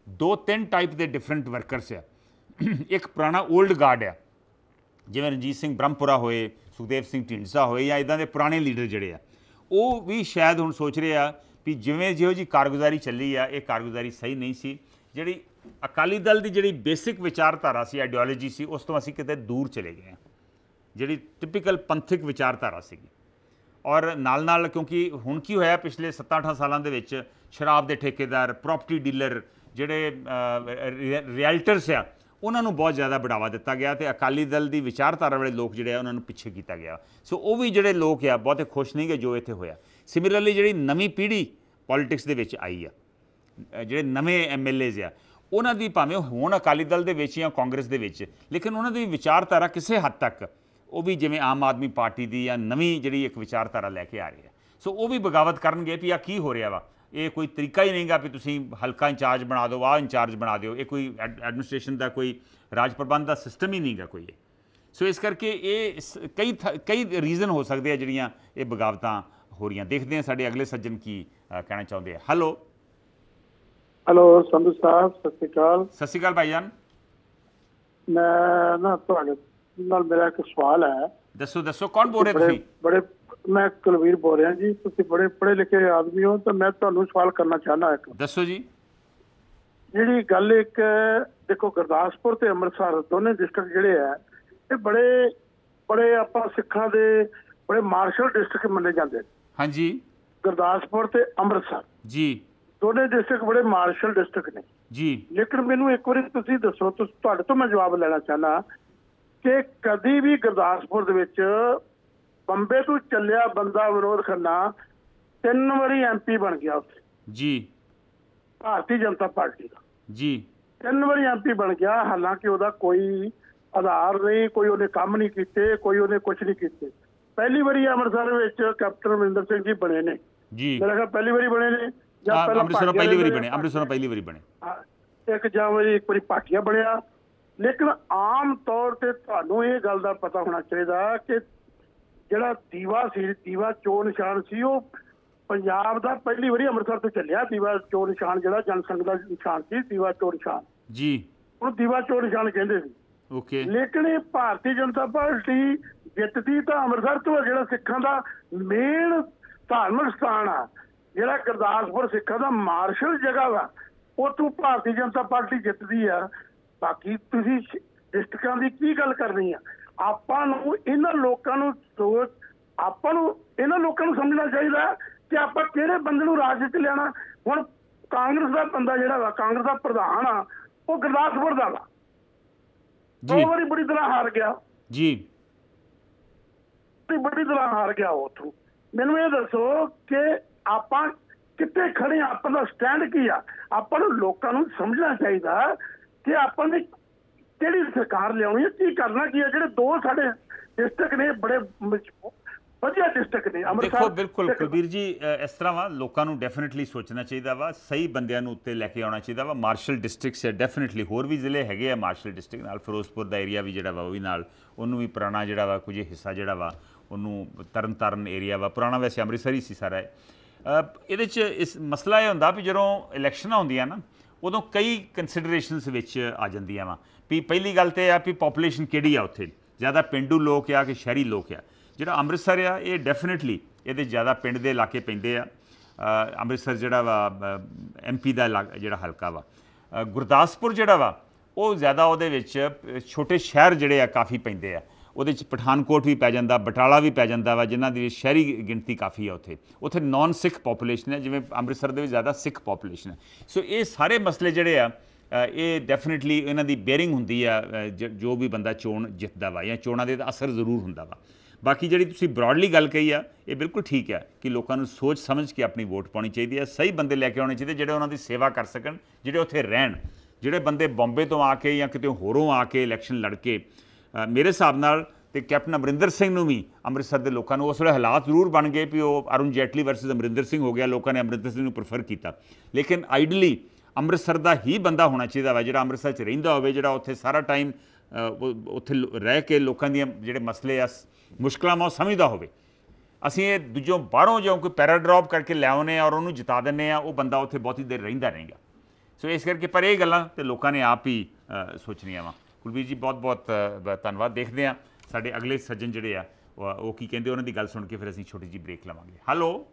2-3 ਟਾਈਪ ਦੇ ਡਿਫਰੈਂਟ ਵਰਕਰਸ ਆ। ਇੱਕ ਪੁਰਾਣਾ ਓਲਡ ਗਾਰਡ ਆ, ਜਿਵੇਂ ਰਣਜੀਤ ਸਿੰਘ ਬ੍ਰਹਮਪੁਰਾ ਹੋਏ, ਸੁਖਦੇਵ ਸਿੰਘ ਢੀਂਡਸਾ ਹੋਏ, ਜਾਂ ਇੱਦਾਂ ਦੇ ਪੁਰਾਣੇ ਲੀਡਰ ਜਿਹੜੇ ਆ, ਉਹ ਵੀ ਸ਼ਾਇਦ ਹੁਣ ਸੋਚ ਰਹੇ ਆ ਵੀ ਜਿਵੇਂ ਜਿਹੋ ਜਿਹੀ ਕਾਰਗੁਜ਼ਾਰੀ ਚੱਲੀ ਆ, ਇਹ ਕਾਰਗੁਜ਼ਾਰੀ ਸਹੀ ਨਹੀਂ ਸੀ। ਜਿਹੜੀ ਅਕਾਲੀ ਦਲ ਦੀ ਜਿਹੜੀ ਬੇਸਿਕ ਵਿਚਾਰਧਾਰਾ ਸੀ, ਆਈਡੀਓਲੋਜੀ ਸੀ, ਉਸ ਤੋਂ ਅਸੀਂ ਕਿਤੇ ਦੂਰ ਚਲੇ ਗਏ ਹਾਂ, ਜਿਹੜੀ ਟਿਪੀਕਲ ਪੰਥਕ ਵਿਚਾਰਧਾਰਾ ਸੀਗੀ। ਔਰ ਨਾਲ ਕਿਉਂਕਿ ਹੁਣ ਕੀ ਹੋਇਆ, ਪਿਛਲੇ 7-8 ਸਾਲਾਂ ਦੇ ਵਿੱਚ ਸ਼ਰਾਬ ਦੇ ਠੇਕੇਦਾਰ, ਪ੍ਰੋਪਰਟੀ ਡੀਲਰ, ਜਿਹੜੇ ਰਿਐਲਟਰਸ ਆ, ਉਹਨਾਂ ਨੂੰ ਬਹੁਤ ਜ਼ਿਆਦਾ ਬੜਾਵਾ ਦਿੱਤਾ ਗਿਆ ਅਤੇ ਅਕਾਲੀ ਦਲ ਦੀ ਵਿਚਾਰਧਾਰਾ ਵਾਲੇ ਲੋਕ ਜਿਹੜੇ ਆ ਉਹਨਾਂ ਨੂੰ ਪਿੱਛੇ ਕੀਤਾ ਗਿਆ। ਸੋ ਉਹ ਵੀ ਜਿਹੜੇ ਲੋਕ ਆ ਬਹੁਤੇ ਖੁਸ਼ ਨਹੀਂ ਗਏ ਜੋ ਇੱਥੇ ਹੋਇਆ। ਸਿਮਿਲਰਲੀ ਜਿਹੜੀ ਨਵੀਂ ਪੀੜ੍ਹੀ ਪੋਲੀਟਿਕਸ ਦੇ ਵਿੱਚ ਆਈ ਆ, ਜਿਹੜੇ ਨਵੇਂ MLAs ਆ, ਉਹਨਾਂ ਦੀ ਭਾਵੇਂ ਹੋਣ ਅਕਾਲੀ ਦਲ ਦੇ ਵਿੱਚ ਜਾਂ ਕਾਂਗਰਸ ਦੇ ਵਿੱਚ, ਲੇਕਿਨ ਉਹਨਾਂ ਦੀ ਵਿਚਾਰਧਾਰਾ ਕਿਸੇ ਹੱਦ ਤੱਕ ਉਹ ਵੀ ਜਿਵੇਂ ਆਮ ਆਦਮੀ ਪਾਰਟੀ ਦੀ ਜਾਂ ਨਵੀਂ ਜਿਹੜੀ ਇੱਕ ਵਿਚਾਰਧਾਰਾ ਲੈ ਕੇ ਆ ਰਹੀ ਹੈ। ਸੋ ਉਹ ਵੀ ਬਗਾਵਤ ਕਰਨਗੇ ਵੀ ਆ ਕੀ ਹੋ ਰਿਹਾ ਵਾ, ਇਹ ਕੋਈ ਤਰੀਕਾ ਹੀ ਨਹੀਂਗਾ ਵੀ ਤੁਸੀਂ ਹਲਕਾ ਇੰਚਾਰਜ ਬਣਾ ਦਿਓ, ਆਹ ਇੰਚਾਰਜ ਬਣਾ ਦਿਓ, ਇਹ ਕੋਈ ਐਡਮਿਨਿਸਟ੍ਰੇਸ਼ਨ ਦਾ ਕੋਈ ਰਾਜ ਪ੍ਰਬੰਧ ਦਾ ਸਿਸਟਮ ਹੀ ਨਹੀਂਗਾ ਕੋਈ ਇਹ। ਸੋ ਇਸ ਕਰਕੇ ਇਹ ਕਈ ਰੀਜ਼ਨ ਹੋ ਸਕਦੇ ਆ ਜਿਹੜੀਆਂ ਇਹ ਬਗਾਵਤਾਂ ਹੋ ਰਹੀਆਂ। ਦੇਖਦੇ ਹਾਂ ਸਾਡੇ ਅਗਲੇ ਸੱਜਣ ਕੀ ਕਹਿਣਾ ਚਾਹੁੰਦੇ ਆ। ਹੈਲੋ हेलो संधू साहब, सत श्री अकाल। सत श्री अकाल भाईजान। मैं ना ਤੁਹਾਡੇ ਨਾਲ ਮੇਰਾ ਇੱਕ ਸਵਾਲ ਹੈ। ਦੱਸੋ ਦੱਸੋ, ਕੌਣ ਬੋਲ ਰਹੇ ਤੁਸੀਂ? ਬੜੇ ਮੈਂ ਕੁਲਵੀਰ ਬੋਲ ਰਿਹਾ ਜੀ। ਤੁਸੀਂ ਬੜੇ ਪੜ੍ਹੇ ਲਿਖੇ ਆਦਮੀ ਹੋ ਤਾਂ ਮੈਂ ਤੁਹਾਨੂੰ ਸਵਾਲ ਕਰਨਾ ਚਾਹੁੰਦਾ ਇੱਕ। ਦੱਸੋ ਜੀ। ਜਿਹੜੀ ਗੱਲ ਇੱਕ ਦੇਖੋ, ਗੁਰਦਾਸਪੁਰ ਤੇ ਅੰਮ੍ਰਿਤਸਰ ਦੋਨੇ ਡਿਸਟ੍ਰਿਕਟ ਜਿਹੜੇ ਆ ਇਹ ਬੜੇ ਬੜੇ ਆਪਾਂ ਸਿੱਖਾਂ ਦੇ ਬੜੇ ਮਾਰਸ਼ਲ ਡਿਸਟ੍ਰਿਕਟ ਮੰਨੇ ਜਾਂਦੇ ਨੇ। ਹਾਂਜੀ। ਗੁਰਦਾਸਪੁਰ ਤੇ ਅੰਮ੍ਰਿਤਸਰ ਜੀ ਦੋਨੇ ਡਿਸਟ੍ਰਿਕਟ ਬੜੇ ਮਾਰਸ਼ਲ ਡਿਸਟ੍ਰਿਕਟ ਨੇ ਜੀ। ਲੇਕਿਨ ਮੈਨੂੰ ਇੱਕ ਵਾਰੀ ਤੁਸੀਂ ਦੱਸੋ, ਤੁਹਾਡੇ ਤੋਂ ਮੈਂ ਜਵਾਬ ਲੈਣਾ ਚਾਹੁੰਦਾ ਕਿ ਕਦੀ ਵੀ ਗੁਰਦਾਸਪੁਰ ਦੇ ਵਿੱਚ ਬੰਬੇ ਤੋਂ ਚੱਲਿਆ ਬੰਦਾ ਵਿਰੋਧ ਖੰਨਾ 3 ਵਾਰੀ MP ਬਣ ਗਿਆ ਉੱਥੇ ਜੀ, ਭਾਰਤੀ ਜਨਤਾ ਪਾਰਟੀ ਦਾ ਜੀ। 3 ਵਾਰੀ MP ਬਣ ਗਿਆ, ਹਾਲਾਂਕਿ ਉਹਦਾ ਕੋਈ ਆਧਾਰ ਨਹੀਂ, ਕੋਈ ਉਹਨੇ ਕੰਮ ਨਹੀਂ ਕੀਤੇ, ਕੋਈ ਉਹਨੇ ਕੁਛ ਨਹੀਂ ਕੀਤੇ। ਪਹਿਲੀ ਵਾਰੀ ਅੰਮ੍ਰਿਤਸਰ ਵਿੱਚ ਕੈਪਟਨ ਅਮਰਿੰਦਰ ਸਿੰਘ ਜੀ ਬਣੇ ਨੇ ਜੀ। ਮੇਰਾ ਖਿਆਲ ਪਹਿਲੀ ਵਾਰੀ ਬਣੇ ਨੇ ਜਾਂ ਪਹਿਲਾਂ ਅੰਮ੍ਰਿਤਸਰ ਪਹਿਲੀ ਵਾਰੀ ਬਣੇ, ਅੰਮ੍ਰਿਤਸਰ ਪਹਿਲੀ ਵਾਰੀ ਬਣੇ। ਇੱਕ ਜਾਂ ਵਾਰੀ ਇੱਕ ਵਾਰੀ ਭਾਟੀਆ ਬਣਿਆ। ਲੇਕਿਨ ਆਮ ਤੌਰ ਤੇ ਤੁਹਾਨੂੰ ਇਹ ਗੱਲ ਦਾ ਪਤਾ ਹੋਣਾ ਚਾਹੀਦਾ ਕਿ ਜਿਹੜਾ ਦੀਵਾ ਸੀ, ਦੀਵਾ ਚੋਣ ਨਿਸ਼ਾਨ ਸੀ, ਉਹ ਪੰਜਾਬ ਦਾ ਪਹਿਲੀ ਵਾਰੀ ਅੰਮ੍ਰਿਤਸਰ ਤੋਂ ਚੱਲਿਆ। ਦੀਵਾ ਚੋਣ ਨਿਸ਼ਾਨ ਜਿਹੜਾ ਜਨਸੰਘ ਦਾ ਨਿਸ਼ਾਨ ਸੀ, ਦੀਵਾ ਚੋਣ ਨਿਸ਼ਾਨ ਜੀ, ਉਹਨੂੰ ਦੀਵਾ ਚੋਣ ਨਿਸ਼ਾਨ ਕਹਿੰਦੇ ਸੀ। ਓਕੇ। ਲੇਕਿਨ ਇਹ ਭਾਰਤੀ ਜਨਤਾ ਪਾਰਟੀ ਜਿੱਤਦੀ ਤਾਂ ਅੰਮ੍ਰਿਤਸਰ ਤੋਂ, ਜਿਹੜਾ ਸਿੱਖਾਂ ਦਾ ਮੇਨ ਧਾਰਮਿਕ ਸਥਾਨ ਆ, ਜਿਹੜਾ ਗੁਰਦਾਸਪੁਰ ਸਿੱਖਾਂ ਦਾ ਮਾਰਸ਼ਲ ਜਗ੍ਹਾ ਵਾ, ਉੱਥੋਂ ਭਾਰਤੀ ਜਨਤਾ ਪਾਰਟੀ ਜਿੱਤਦੀ ਆ। ਬਾਕੀ ਤੁਸੀਂ ਡਿਸਟ੍ਰਿਕਟਾਂ ਦੀ ਕੀ ਗੱਲ ਕਰਨੀ ਆ? ਆਪਾਂ ਨੂੰ ਇਹਨਾਂ ਲੋਕਾਂ ਨੂੰ ਸਮਝਣਾ ਚਾਹੀਦਾ ਕਿ ਆਪਾਂ ਕਿਹੜੇ ਬੰਦੇ ਨੂੰ ਰਾਜ 'ਚ ਲਿਆਣਾ। ਹੁਣ ਕਾਂਗਰਸ ਦਾ ਬੰਦਾ ਜਿਹੜਾ ਵਾ, ਕਾਂਗਰਸ ਦਾ ਪ੍ਰਧਾਨ ਆ, ਉਹ ਗੁਰਦਾਸਪੁਰ ਦਾ ਵਾ, 2 ਵਾਰੀ ਬੜੀ ਤਰ੍ਹਾਂ ਹਾਰ ਗਿਆ ਜੀ, ਬੜੀ ਤਰ੍ਹਾਂ ਹਾਰ ਗਿਆ ਉੱਥੋਂ। ਮੈਨੂੰ ਇਹ ਦੱਸੋ ਕਿ ਆਪਾਂ ਕਿੱਥੇ ਖੜੇ ਆ, ਆਪਾਂ ਦਾ ਸਟੈਂਡ ਕੀ ਆ? ਆਪਾਂ ਨੂੰ ਲੋਕਾਂ ਨੂੰ ਸਮਝਣਾ ਚਾਹੀਦਾ ਕਿ ਆਪਾਂ ਨੇ ਕਿਹੜੀ ਸਰਕਾਰ ਲਿਆਉਣੀ ਹੈ, ਕੀ ਕਰਨਾ ਕੀ ਹੈ। ਜਿਹੜੇ 2 ਸਾਡੇ ਡਿਸਟ੍ਰਿਕਟ ਨੇ ਬੜੇ ਵਧੀਆ ਡਿਸਟ੍ਰਿਕਟ ਨੇ ਅੰਮ੍ਰਿਤਸਰ। ਦੇਖੋ ਬਿਲਕੁਲ ਕੁਲਬੀਰ ਜੀ, ਇਸ ਤਰ੍ਹਾਂ ਵਾ, ਲੋਕਾਂ ਨੂੰ ਡੈਫੀਨਿਟਲੀ ਸੋਚਣਾ ਚਾਹੀਦਾ ਵਾ, ਸਹੀ ਬੰਦਿਆਂ ਨੂੰ ਉੱਤੇ ਲੈ ਕੇ ਆਉਣਾ ਚਾਹੀਦਾ ਵਾ। ਮਾਰਸ਼ਲ ਡਿਸਟ੍ਰਿਕਟਸ ਹੈ ਡੈਫੀਨਿਟਲੀ, ਹੋਰ ਵੀ ਜ਼ਿਲ੍ਹੇ ਹੈਗੇ ਆ ਮਾਰਸ਼ਲ ਡਿਸਟ੍ਰਿਕਟ ਨਾਲ, ਫਿਰੋਜ਼ਪੁਰ ਦਾ ਏਰੀਆ ਵੀ ਜਿਹੜਾ ਵਾ ਉਹ ਵੀ ਨਾਲ, ਉਹਨੂੰ ਵੀ ਪੁਰਾਣਾ ਜਿਹੜਾ ਵਾ ਕੁਝ ਹਿੱਸਾ ਜਿਹੜਾ ਵਾ ਉਹਨੂੰ ਤਰਨ ਏਰੀਆ ਵਾ, ਪੁਰਾਣਾ ਵੈਸੇ ਅੰਮ੍ਰਿਤਸਰ ਹੀ ਸੀ ਸਾਰਾ। ਇਹਦੇ 'ਚ ਇਸ ਮਸਲਾ ਇਹ ਹੁੰਦਾ ਵੀ ਜਦੋਂ ਇਲੈਕਸ਼ਨਾਂ ਹੁੰਦੀਆਂ ਨਾ, ਉਦੋਂ ਕਈ ਕੰਸੀਡਰੇਸ਼ਨਸ ਵਿੱਚ ਆ ਜਾਂਦੀਆਂ ਵਾ। ਵੀ ਪਹਿਲੀ ਗੱਲ ਤਾਂ ਇਹ ਆ ਵੀ ਪੋਪੂਲੇਸ਼ਨ ਕਿਹੜੀ ਆ ਉੱਥੇ, ਜ਼ਿਆਦਾ ਪੇਂਡੂ ਲੋਕ ਆ ਕਿ ਸ਼ਹਿਰੀ ਲੋਕ ਆ। ਜਿਹੜਾ ਅੰਮ੍ਰਿਤਸਰ ਆ ਇਹ ਡੈਫੀਨਿਟਲੀ ਇਹਦੇ ਜ਼ਿਆਦਾ ਪਿੰਡ ਦੇ ਇਲਾਕੇ ਪੈਂਦੇ ਆ। ਅੰਮ੍ਰਿਤਸਰ ਜਿਹੜਾ ਵਾ MP ਦਾ ਜਿਹੜਾ ਹਲਕਾ ਵਾ। ਗੁਰਦਾਸਪੁਰ ਜਿਹੜਾ ਵਾ ਉਹ ਜ਼ਿਆਦਾ ਉਹਦੇ ਵਿੱਚ ਛੋਟੇ ਸ਼ਹਿਰ ਜਿਹੜੇ ਆ ਕਾਫੀ ਪੈਂਦੇ ਆ। ਉਹਦੇ 'ਚ ਪਠਾਨਕੋਟ ਵੀ ਪੈ ਜਾਂਦਾ, ਬਟਾਲਾ ਵੀ ਪੈ ਜਾਂਦਾ ਵਾ, ਜਿਨ੍ਹਾਂ ਦੀ ਸ਼ਹਿਰੀ ਗਿਣਤੀ ਕਾਫੀ ਆ ਉੱਥੇ ਨਾਨ ਸਿੱਖ ਪੋਪੂਲੇਸ਼ਨ ਹੈ, ਜਿਵੇਂ ਅੰਮ੍ਰਿਤਸਰ ਦੇ ਵਿੱਚ ਜ਼ਿਆਦਾ ਸਿੱਖ ਪੋਪੂਲੇਸ਼ਨ ਹੈ। ਸੋ ਇਹ ਸਾਰੇ ਮਸਲੇ ਜਿਹੜੇ ਆ ਇਹ ਡੈਫੀਨਿਟਲੀ ਇਹਨਾਂ ਦੀ ਬੇਅਰਿੰਗ ਹੁੰਦੀ ਆ ਜੋ ਵੀ ਬੰਦਾ ਚੋਣ ਜਿੱਤਦਾ ਵਾ, ਜਾਂ ਚੋਣਾਂ ਦੇ ਅਸਰ ਜ਼ਰੂਰ ਹੁੰਦਾ ਵਾ। ਬਾਕੀ ਜਿਹੜੀ ਤੁਸੀਂ ਬਰੋਡਲੀ ਗੱਲ ਕਹੀ ਆ ਇਹ ਬਿਲਕੁਲ ਠੀਕ ਹੈ ਕਿ ਲੋਕਾਂ ਨੂੰ ਸੋਚ ਸਮਝ ਕੇ ਆਪਣੀ ਵੋਟ ਪਾਉਣੀ ਚਾਹੀਦੀ ਹੈ। ਸਹੀ ਬੰਦੇ ਲੈ ਕੇ ਆਉਣੇ ਚਾਹੀਦੇ ਜਿਹੜੇ ਉਹਨਾਂ ਦੀ ਸੇਵਾ ਕਰ ਸਕਣ, ਜਿਹੜੇ ਉੱਥੇ ਰਹਿਣ। ਜਿਹੜੇ ਬੰਦੇ ਬੰਬੇ ਤੋਂ ਆ ਕੇ ਜਾਂ ਕਿਤੇ ਹੋਰੋਂ ਆ ਕੇ ਇਲੈਕਸ਼ਨ ਲੜ ਕੇ, ਮੇਰੇ ਹਿਸਾਬ ਨਾਲ ਤੇ ਕੈਪਟਨ ਅਮਰਿੰਦਰ ਸਿੰਘ ਨੂੰ ਵੀ ਅੰਮ੍ਰਿਤਸਰ ਦੇ ਲੋਕਾਂ ਨੂੰ ਉਸ ਵੇਲੇ ਹਾਲਾਤ ਜ਼ਰੂਰ ਬਣ ਗਏ ਵੀ ਉਹ ਅਰੁਣ ਜੇਟਲੀ ਵਰਸਸ ਅਮਰਿੰਦਰ ਸਿੰਘ ਹੋ ਗਿਆ, ਲੋਕਾਂ ਨੇ ਅਮਰਿੰਦਰ ਸਿੰਘ ਨੂੰ ਪ੍ਰੈਫਰ ਕੀਤਾ। ਲੇਕਿਨ ਆਈਡਲੀ ਅੰਮ੍ਰਿਤਸਰ ਦਾ ਹੀ ਬੰਦਾ ਹੋਣਾ ਚਾਹੀਦਾ ਵਾ, ਜਿਹੜਾ ਅੰਮ੍ਰਿਤਸਰ 'ਚ ਰਹਿੰਦਾ ਹੋਵੇ, ਜਿਹੜਾ ਉੱਥੇ ਸਾਰਾ ਟਾਈਮ ਉੱਥੇ ਰਹਿ ਕੇ ਲੋਕਾਂ ਦੀਆਂ ਜਿਹੜੇ ਮਸਲੇ ਆ, ਮੁਸ਼ਕਲਾਂ ਉਹ ਸਮਝਦਾ ਹੋਵੇ। ਅਸੀਂ ਇਹ ਦੂਜੋਂ ਬਾਹਰੋਂ ਜੋ ਕੋਈ ਪੈਰਾਡ੍ਰੌਪ ਕਰਕੇ ਲੈ ਆਉਂਦੇ ਹਾਂ ਔਰ ਉਹਨੂੰ ਜਿਤਾ ਦਿੰਦੇ ਹਾਂ, ਉਹ ਬੰਦਾ ਉੱਥੇ ਬਹੁਤੀ ਦੇਰ ਰਹਿੰਦਾ ਨਹੀਂਗਾ। ਸੋ ਇਸ ਕਰਕੇ ਪਰ ਇਹ ਗੱਲਾਂ ਤੇ ਲੋਕਾਂ ਨੇ ਆਪ ਹੀ ਸੋਚਣੀਆਂ ਵਾ। ਕੁਲਬੀਰ ਜੀ ਬਹੁਤ ਬਹੁਤ ਧੰਨਵਾਦ। ਦੇਖਦੇ ਹਾਂ ਸਾਡੇ ਅਗਲੇ ਸੱਜਣ ਜਿਹੜੇ ਆ ਉਹ ਕੀ ਕਹਿੰਦੇ, ਉਹਨਾਂ ਦੀ ਗੱਲ ਸੁਣ ਕੇ ਫਿਰ ਅਸੀਂ ਛੋਟੀ ਜਿਹੀ ਬ੍ਰੇਕ ਲਵਾਂਗੇ। ਹੈਲੋ